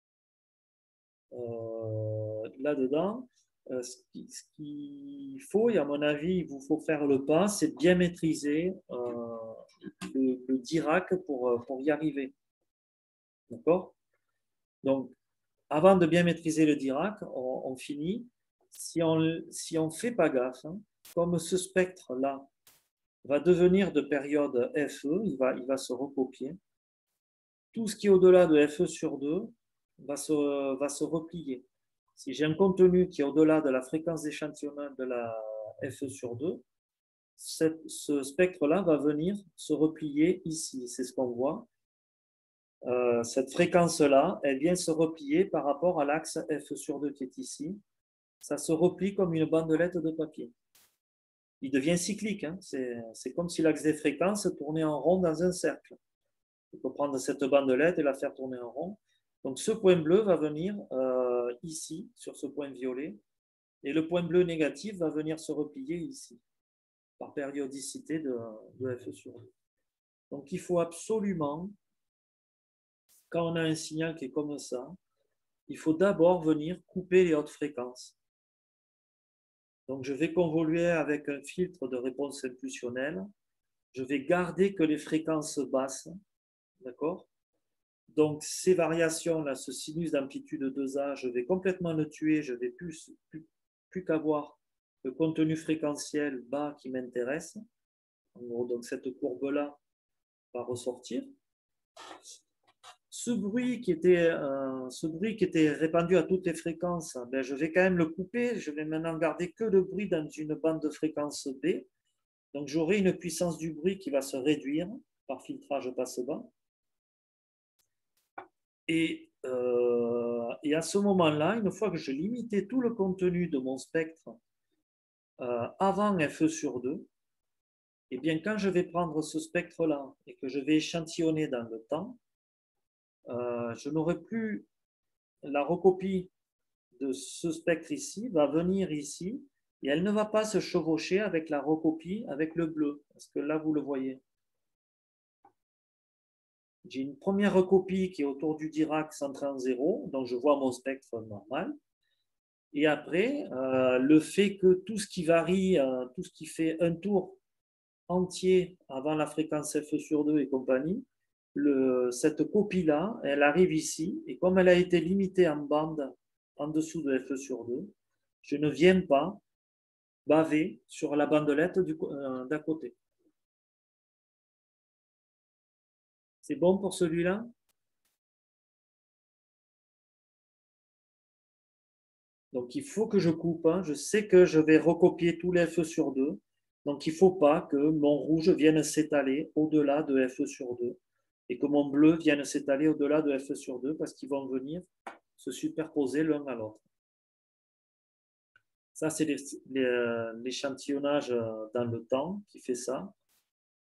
là-dedans. Ce qu'il faut, et à mon avis, il vous faut faire le pas, c'est bien maîtriser le Dirac pour y arriver. D'accord? Donc, avant de bien maîtriser le Dirac, on finit. Si on ne fait pas gaffe, hein, comme ce spectre-là va devenir de période FE, il va se recopier. Tout ce qui est au-delà de FE sur 2 va se replier. Si j'ai un contenu qui est au-delà de la fréquence d'échantillonnage de la FE sur 2, ce spectre-là va venir se replier ici. C'est ce qu'on voit. Cette fréquence-là, elle vient se replier par rapport à l'axe F sur 2 qui est ici. Ça se replie comme une bandelette de papier. Il devient cyclique. Hein. C'est comme si l'axe des fréquences tournait en rond dans un cercle. Il faut prendre cette bandelette et la faire tourner en rond. Donc ce point bleu va venir ici, sur ce point violet, et le point bleu négatif va venir se replier ici, par périodicité de F sur 2. Donc il faut absolument, quand on a un signal qui est comme ça, il faut d'abord venir couper les hautes fréquences. Donc je vais convoluer avec un filtre de réponse impulsionnelle. Je vais garder que les fréquences basses, d'accord? Donc ces variations-là, ce sinus d'amplitude 2A, je vais complètement le tuer, je ne vais plus qu'avoir le contenu fréquentiel bas qui m'intéresse. En gros, donc cette courbe-là va ressortir. Ce bruit qui était répandu à toutes les fréquences, ben, je vais quand même le couper. Je vais maintenant garder que le bruit dans une bande de fréquence B. Donc j'aurai une puissance du bruit qui va se réduire par filtrage passe-bas. Et à ce moment-là, une fois que je limitais tout le contenu de mon spectre avant FE sur 2, et bien quand je vais prendre ce spectre-là et que je vais échantillonner dans le temps, je n'aurai plus la recopie de ce spectre ici, va venir ici, et elle ne va pas se chevaucher avec la recopie avec le bleu, parce que là, vous le voyez. J'ai une première recopie qui est autour du Dirac centré en 0, donc je vois mon spectre normal. Et après, le fait que tout ce qui varie, tout ce qui fait un tour entier avant la fréquence F sur 2 et compagnie, cette copie-là, elle arrive ici, et comme elle a été limitée en bande en dessous de F sur 2, je ne viens pas baver sur la bandelette d'à côté. C'est bon pour celui-là? Donc il faut que je coupe. Hein. Je sais que je vais recopier tous les F sur 2. Donc il ne faut pas que mon rouge vienne s'étaler au-delà de F sur 2 et que mon bleu vienne s'étaler au-delà de F sur 2 parce qu'ils vont venir se superposer l'un à l'autre. Ça, c'est l'échantillonnage dans le temps qui fait ça.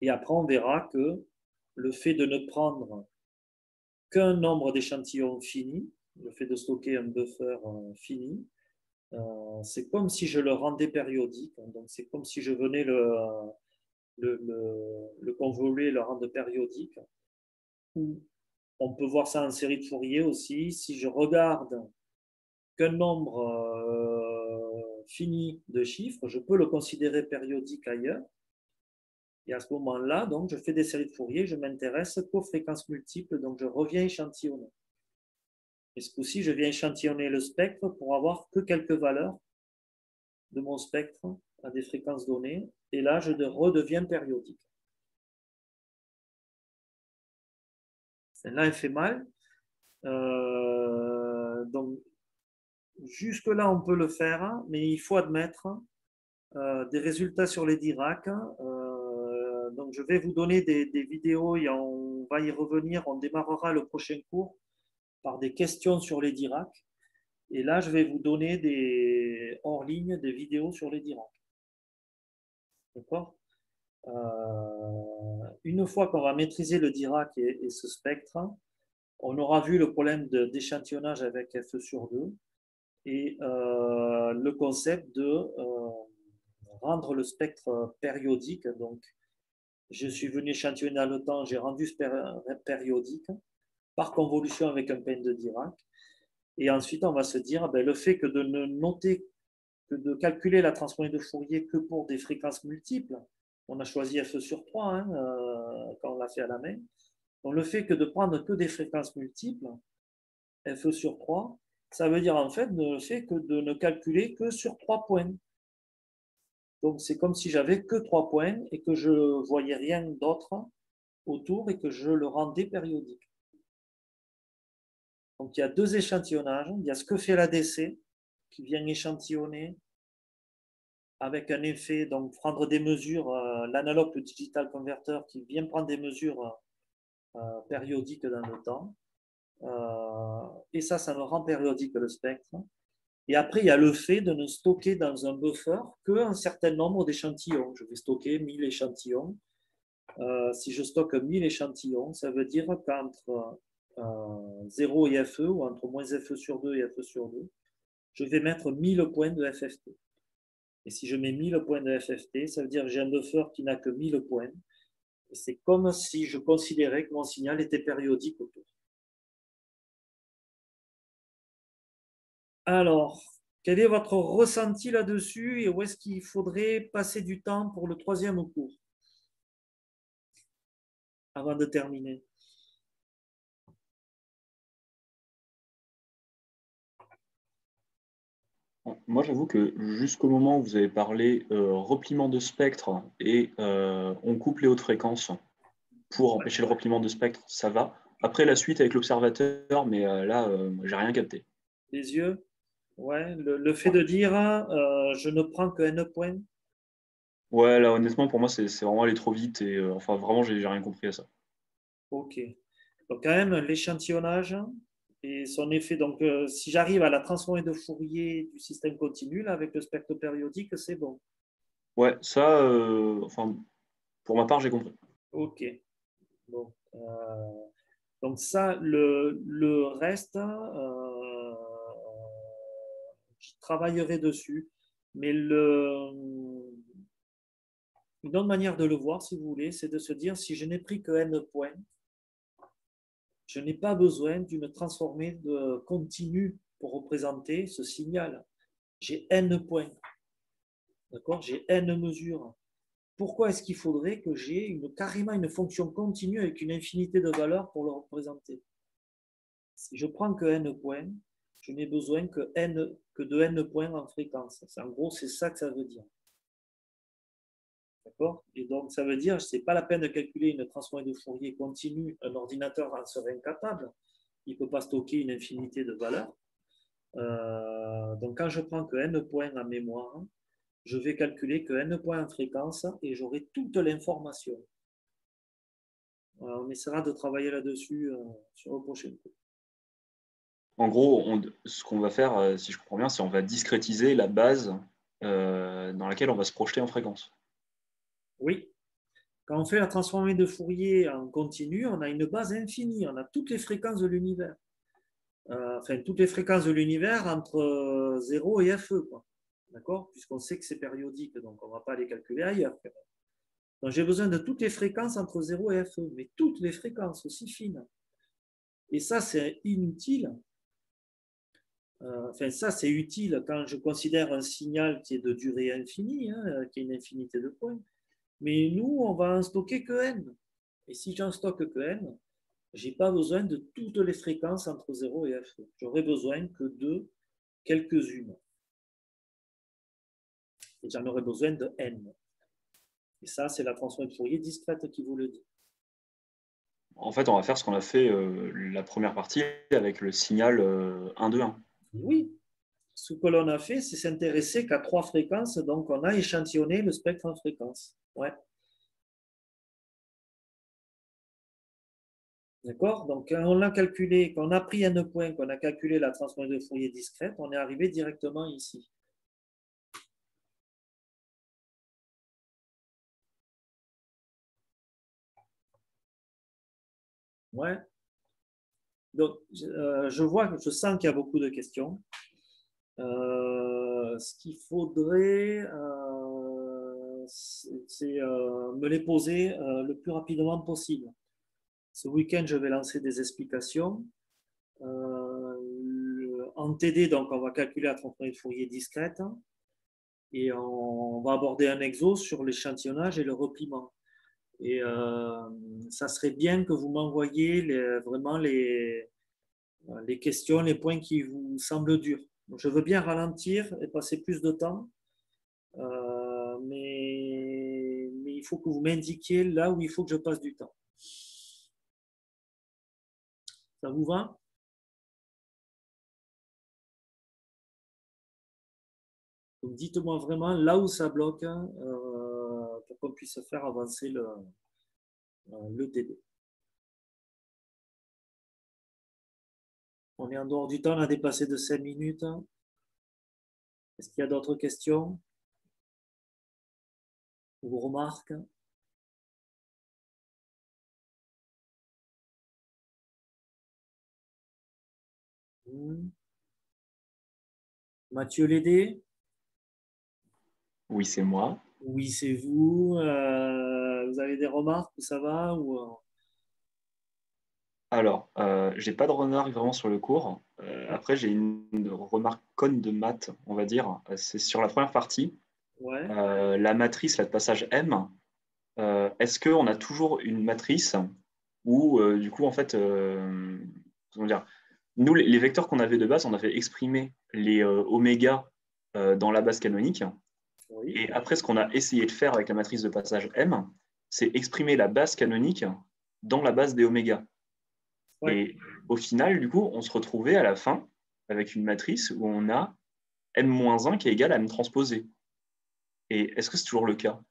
Et après, on verra que le fait de ne prendre qu'un nombre d'échantillons fini, le fait de stocker un buffer fini, c'est comme si je le rendais périodique. Donc, c'est comme si je venais le convoluer, le rendre périodique. Ou on peut voir ça en série de Fourier aussi. Si je regarde qu'un nombre fini de chiffres, je peux le considérer périodique ailleurs. Et à ce moment-là, donc, je fais des séries de Fourier, je m'intéresse qu'aux fréquences multiples, donc je reviens échantillonner. Et ce coup-ci, je viens échantillonner le spectre pour avoir que quelques valeurs de mon spectre à des fréquences données. Et là, je redeviens périodique. Celle-là, elle fait mal. Donc, jusque-là, on peut le faire, mais il faut admettre des résultats sur les Dirac. Donc, je vais vous donner des vidéos et on va y revenir. On démarrera le prochain cours par des questions sur les Dirac. Et là, je vais vous donner hors ligne des vidéos sur les Dirac. D'accord? Une fois qu'on va maîtriser le Dirac et ce spectre, on aura vu le problème d'échantillonnage avec F sur 2 et le concept de rendre le spectre périodique. Donc, je suis venu échantillonner dans le temps, j'ai rendu périodique par convolution avec un peine de Dirac. Et ensuite, on va se dire, ben, le fait que de ne noter, que de calculer la transformée de Fourier que pour des fréquences multiples, on a choisi F sur 3 quand on l'a fait à la main. Donc, le fait que de prendre que des fréquences multiples, F sur 3, ça veut dire en fait le fait que de ne calculer que sur 3 points. Donc, c'est comme si j'avais que 3 points et que je ne voyais rien d'autre autour et que je le rendais périodique. Donc, il y a deux échantillonnages. Il y a ce que fait l'ADC qui vient échantillonner avec un effet, donc prendre des mesures, l'analogue, le digital converter qui vient prendre des mesures périodiques dans le temps. Et ça me rend périodique le spectre. Et après, il y a le fait de ne stocker dans un buffer qu'un certain nombre d'échantillons. Je vais stocker 1000 échantillons. Si je stocke 1000 échantillons, ça veut dire qu'entre 0 et FE, ou entre moins FE sur 2 et FE sur 2, je vais mettre 1000 points de FFT. Et si je mets 1000 points de FFT, ça veut dire que j'ai un buffer qui n'a que 1000 points. C'est comme si je considérais que mon signal était périodique autour. Alors, quel est votre ressenti là-dessus et où est-ce qu'il faudrait passer du temps pour le troisième cours avant de terminer? Moi, j'avoue que jusqu'au moment où vous avez parlé repliement de spectre et on coupe les hautes fréquences pour empêcher le repliement de spectre, ça va. Après, la suite avec l'observateur, mais là, j'ai rien capté. Les yeux? Ouais, le fait de dire je ne prends que N points. Ouais, là, honnêtement, pour moi, c'est vraiment aller trop vite et enfin, vraiment, j'ai rien compris à ça. Ok. Donc, quand même, l'échantillonnage et son effet. Donc, si j'arrive à la transformer de Fourier du système continu là, avec le spectre périodique, c'est bon. Ouais, ça, enfin, pour ma part, j'ai compris. Ok. Bon. Donc, ça, le reste, je travaillerai dessus. Mais une autre manière de le voir, si vous voulez, c'est de se dire si je n'ai pris que N points, je n'ai pas besoin d'une transformée de continue pour représenter ce signal. J'ai N points. D'accord? J'ai N mesures. Pourquoi est-ce qu'il faudrait que j'ai carrément une fonction continue avec une infinité de valeurs pour le représenter? Si je prends que N points, je n'ai besoin que de N points en fréquence. En gros, c'est ça que ça veut dire. D'accord? Et donc, ça veut dire que ce n'est pas la peine de calculer une transformée de Fourier continue. Un ordinateur en serait incapable. Il ne peut pas stocker une infinité de valeurs. Donc, quand je prends que N points en mémoire, je vais calculer que N points en fréquence et j'aurai toute l'information. On essaiera de travailler là-dessus sur le prochain cours. En gros, ce qu'on va faire, si je comprends bien, c'est on va discrétiser la base dans laquelle on va se projeter en fréquence. Oui. Quand on fait la transformée de Fourier en continu, on a une base infinie, on a toutes les fréquences de l'univers. Enfin, toutes les fréquences de l'univers entre 0 et FE, quoi. D'accord? Puisqu'on sait que c'est périodique, donc on ne va pas les calculer ailleurs. Donc j'ai besoin de toutes les fréquences entre 0 et FE, mais toutes les fréquences aussi fines. Et ça, c'est inutile. Enfin, ça, c'est utile quand je considère un signal qui est de durée infinie, hein, qui est une infinité de points. Mais nous, on va en stocker que n. Et si j'en stocke que n, je n'ai pas besoin de toutes les fréquences entre 0 et FE. J'aurai besoin que de quelques-unes. Et j'en aurai besoin de n. Et ça, c'est la transformée de Fourier discrète qui vous le dit. En fait, on va faire ce qu'on a fait la première partie avec le signal 1, 2, 1. Oui. Ce que l'on a fait, c'est s'intéresser qu'à 3 fréquences. Donc, on a échantillonné le spectre en fréquences. Ouais. D'accord? Donc, quand on a calculé, quand on a pris n points, qu'on a calculé la transformée de Fourier discrète, on est arrivé directement ici. Ouais. Donc, je sens qu'il y a beaucoup de questions. Ce qu'il faudrait, c'est me les poser le plus rapidement possible. Ce week-end, je vais lancer des explications. En TD, donc, on va calculer la transformée de Fourier discrète et on va aborder un exo sur l'échantillonnage et le repliement. Et ça serait bien que vous m'envoyiez vraiment les questions, les points qui vous semblent durs. Donc, je veux bien ralentir et passer plus de temps, mais il faut que vous m'indiquiez là où il faut que je passe du temps. Ça vous va? Donc, dites-moi vraiment là où ça bloque pour qu'on puisse faire avancer le TD. On est en dehors du temps, on a dépassé de 5 minutes. Est-ce qu'il y a d'autres questions ou remarques? Mathieu Lédé? Oui, c'est moi. Oui, c'est vous. Vous avez des remarques où ça va ou... Alors, j'ai pas de remarque vraiment sur le cours. Après, j'ai une remarque conne de maths, on va dire. C'est sur la première partie. Ouais. La matrice, là, de passage M. Est-ce qu'on a toujours une matrice où, du coup, en fait, comment dire, nous, les vecteurs qu'on avait de base, on avait exprimé les oméga dans la base canonique. Oui. Et après, ce qu'on a essayé de faire avec la matrice de passage M, c'est exprimer la base canonique dans la base des oméga. Ouais. Et au final, du coup, on se retrouvait à la fin avec une matrice où on a M-1 qui est égal à M transposé. Et est-ce que c'est toujours le cas?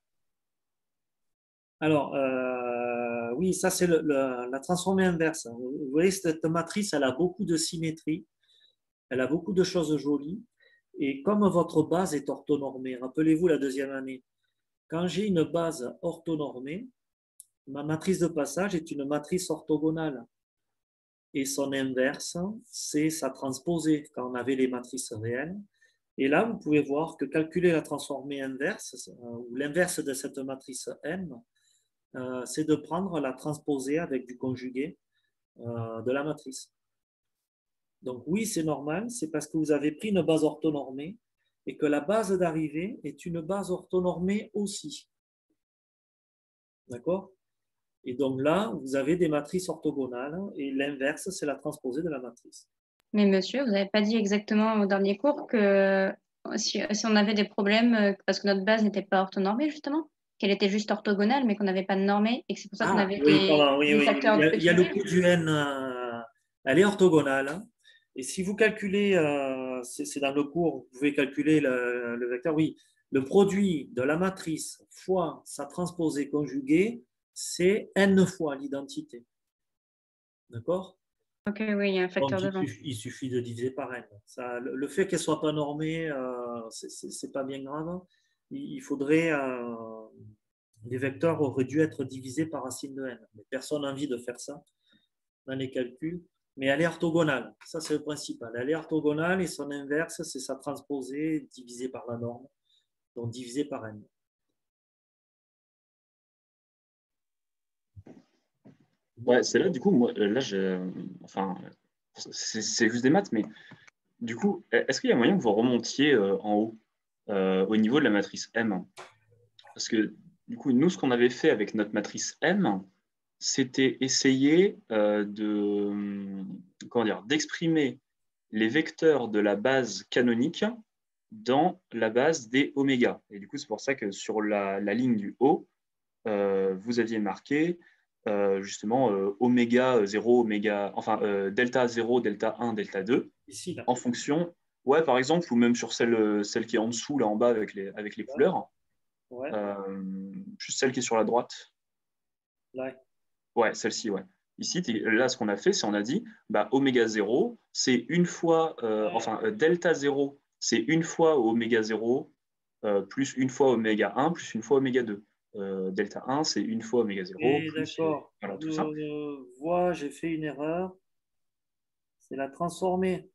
Alors, oui, ça c'est la transformée inverse. Vous voyez, cette matrice, elle a beaucoup de symétrie, elle a beaucoup de choses jolies. Et comme votre base est orthonormée, rappelez-vous la deuxième année, quand j'ai une base orthonormée, ma matrice de passage est une matrice orthogonale. Et son inverse, c'est sa transposée, quand on avait les matrices réelles. Et là, vous pouvez voir que calculer la transformée inverse, ou l'inverse de cette matrice M, c'est de prendre la transposée avec du conjugué de la matrice. Donc oui, c'est normal, c'est parce que vous avez pris une base orthonormée et que la base d'arrivée est une base orthonormée aussi. D'accord? Et donc là, vous avez des matrices orthogonales et l'inverse, c'est la transposée de la matrice. Mais monsieur, vous n'avez pas dit exactement au dernier cours que si on avait des problèmes parce que notre base n'était pas orthonormée, justement, qu'elle était juste orthogonale, mais qu'on n'avait pas de normée et que c'est pour ça qu'on avait oui, pardon, oui, des oui. facteurs de Il y a le petit. coût du n, elle est orthogonale. Hein. Et si vous calculez, c'est dans le cours, vous pouvez calculer le vecteur, oui, le produit de la matrice fois sa transposée conjuguée, c'est n fois l'identité. D'accord? Ok, oui, il y a un facteur Donc, devant. il suffit de diviser par n. Ça, le fait qu'elle ne soit pas normée, c'est pas bien grave. Il faudrait les vecteurs auraient dû être divisés par racine de n. Mais personne n'a envie de faire ça dans les calculs. Mais elle est orthogonale. Ça, c'est le principal. Elle est orthogonale et son inverse, c'est sa transposée divisée par la norme, donc divisée par n. Ouais, c'est là, du coup, moi, là, enfin, c'est juste des maths, mais du coup, est-ce qu'il y a moyen que vous remontiez en haut, au niveau de la matrice M? Parce que, du coup, nous, ce qu'on avait fait avec notre matrice M, c'était essayer comment dire, d'exprimer les vecteurs de la base canonique dans la base des oméga. Et du coup, c'est pour ça que sur la ligne du haut, vous aviez marqué justement oméga 0, oméga, enfin delta 0, delta 1, delta 2, Ici, là. en fonction, ouais, par exemple, ou même sur celle qui est en dessous, là en bas, avec les couleurs, Ouais. juste celle qui est sur la droite. Là. Ouais, celle-ci, ouais. Ici, là, ce qu'on a fait, c'est on a dit bah, oméga 0, c'est une fois, delta 0, c'est une fois oméga 0, plus une fois oméga 1, plus une fois oméga 2. Delta 1, c'est une fois oméga 0, Et plus d'accord. voilà, tout ça. Je vois, j'ai fait une erreur. C'est la transformer.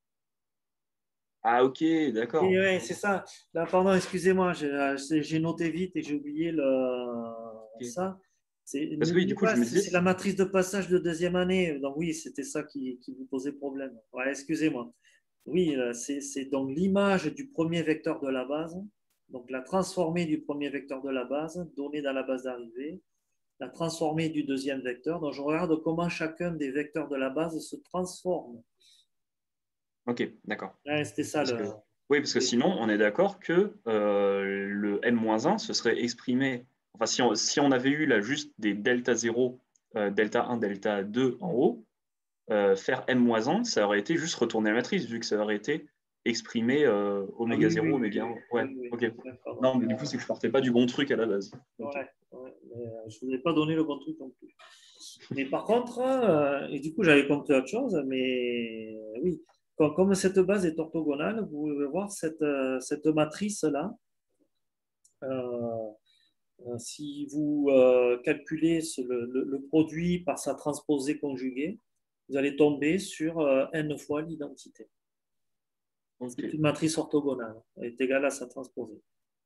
Ah, ok, d'accord. Et ouais, c'est ça. Là, pardon, excusez-moi, j'ai noté vite et j'ai oublié Ok. ça. Parce que oui, du N'oubliez coup, pas, je me c'est disais, la matrice de passage de deuxième année. Donc oui, c'était ça qui vous posait problème. Ouais, excusez-moi. Oui, c'est donc l'image du premier vecteur de la base, donc la transformée du premier vecteur de la base, donnée dans la base d'arrivée, la transformée du deuxième vecteur. Donc je regarde comment chacun des vecteurs de la base se transforme. ok, d'accord. Ouais, c'était ça Parce le. que, oui, parce que sinon, on est d'accord que le M-1, ce serait exprimé, enfin, si on avait eu là juste des delta 0, delta 1, delta 2 en haut, faire M-1, ça aurait été juste retourner la matrice, vu que ça aurait été exprimé Ah oméga oui, 0, oui, oméga oui, 1. Ouais, oui, oui, ok. d'accord. Non, mais du coup, c'est que je partais pas du bon truc à la base. Ok. Ouais, ouais, mais, je ne vous ai pas donné le bon truc non plus. Mais par contre, et du coup, j'avais compris autre chose, mais oui, comme cette base est orthogonale, vous pouvez voir cette matrice-là. Euh, Si vous calculez le produit par sa transposée conjuguée, vous allez tomber sur n fois l'identité. Ok, C'est une matrice orthogonale. Elle est égale à sa transposée.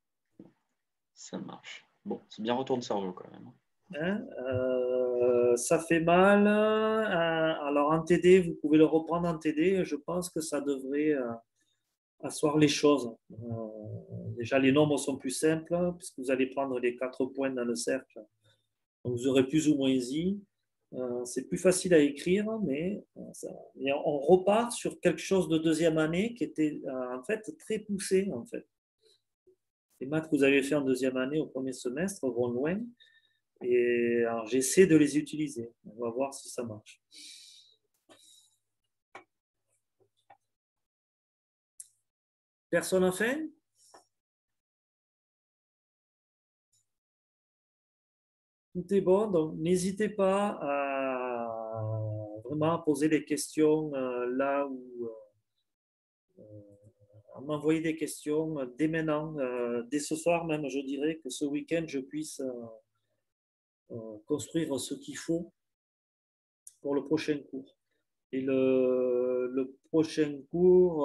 ça marche. Bon, c'est bien retourne cerveau quand même. Hein, ça fait mal. Alors en TD, vous pouvez le reprendre en TD. Je pense que ça devrait asseoir les choses. Déjà, les nombres sont plus simples puisque vous allez prendre les 4 points dans le cercle. Donc, vous aurez plus ou moins i. C'est plus facile à écrire, mais on repart sur quelque chose de deuxième année qui était en fait très poussé. En fait. Les maths que vous avez fait en deuxième année au premier semestre vont loin. Et alors, j'essaie de les utiliser. On va voir si ça marche. Personne n'a fait? Tout est bon, donc n'hésitez pas à vraiment poser des questions là où à m'envoyer des questions dès maintenant, dès ce soir même, je dirais que ce week-end, je puisse construire ce qu'il faut pour le prochain cours. Et le prochain cours,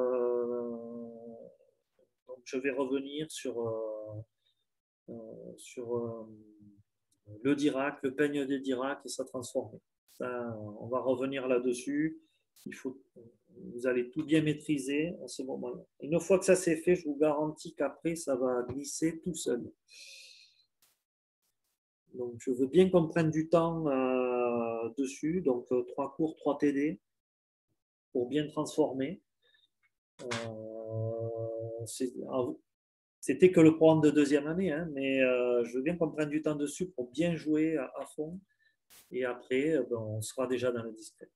donc je vais revenir sur le Dirac, le peigne de Dirac et sa transformée. Ça, on va revenir là-dessus. Vous allez tout bien maîtriser à ce moment-là. Une fois que ça c'est fait, je vous garantis qu'après, ça va glisser tout seul. Donc, je veux bien qu'on prenne du temps dessus. Donc, 3 cours, 3 TD pour bien transformer. C'était que le programme de deuxième année, hein, mais je veux bien qu'on prenne du temps dessus pour bien jouer à fond. Et après, on sera déjà dans le discret.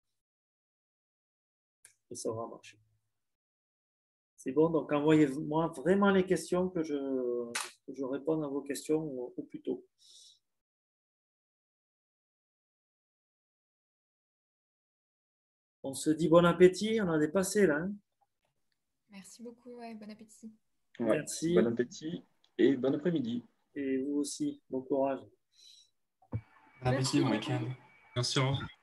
Et ça aura marché. C'est bon, donc envoyez-moi vraiment les questions que je réponde à vos questions au plus tôt. On se dit bon appétit, on a dépassé là. Hein. Merci beaucoup, ouais, bon appétit. Ouais, bon Merci. appétit et bon après-midi. et vous aussi. Bon courage. Bon appétit, bon week-end. Merci, au revoir.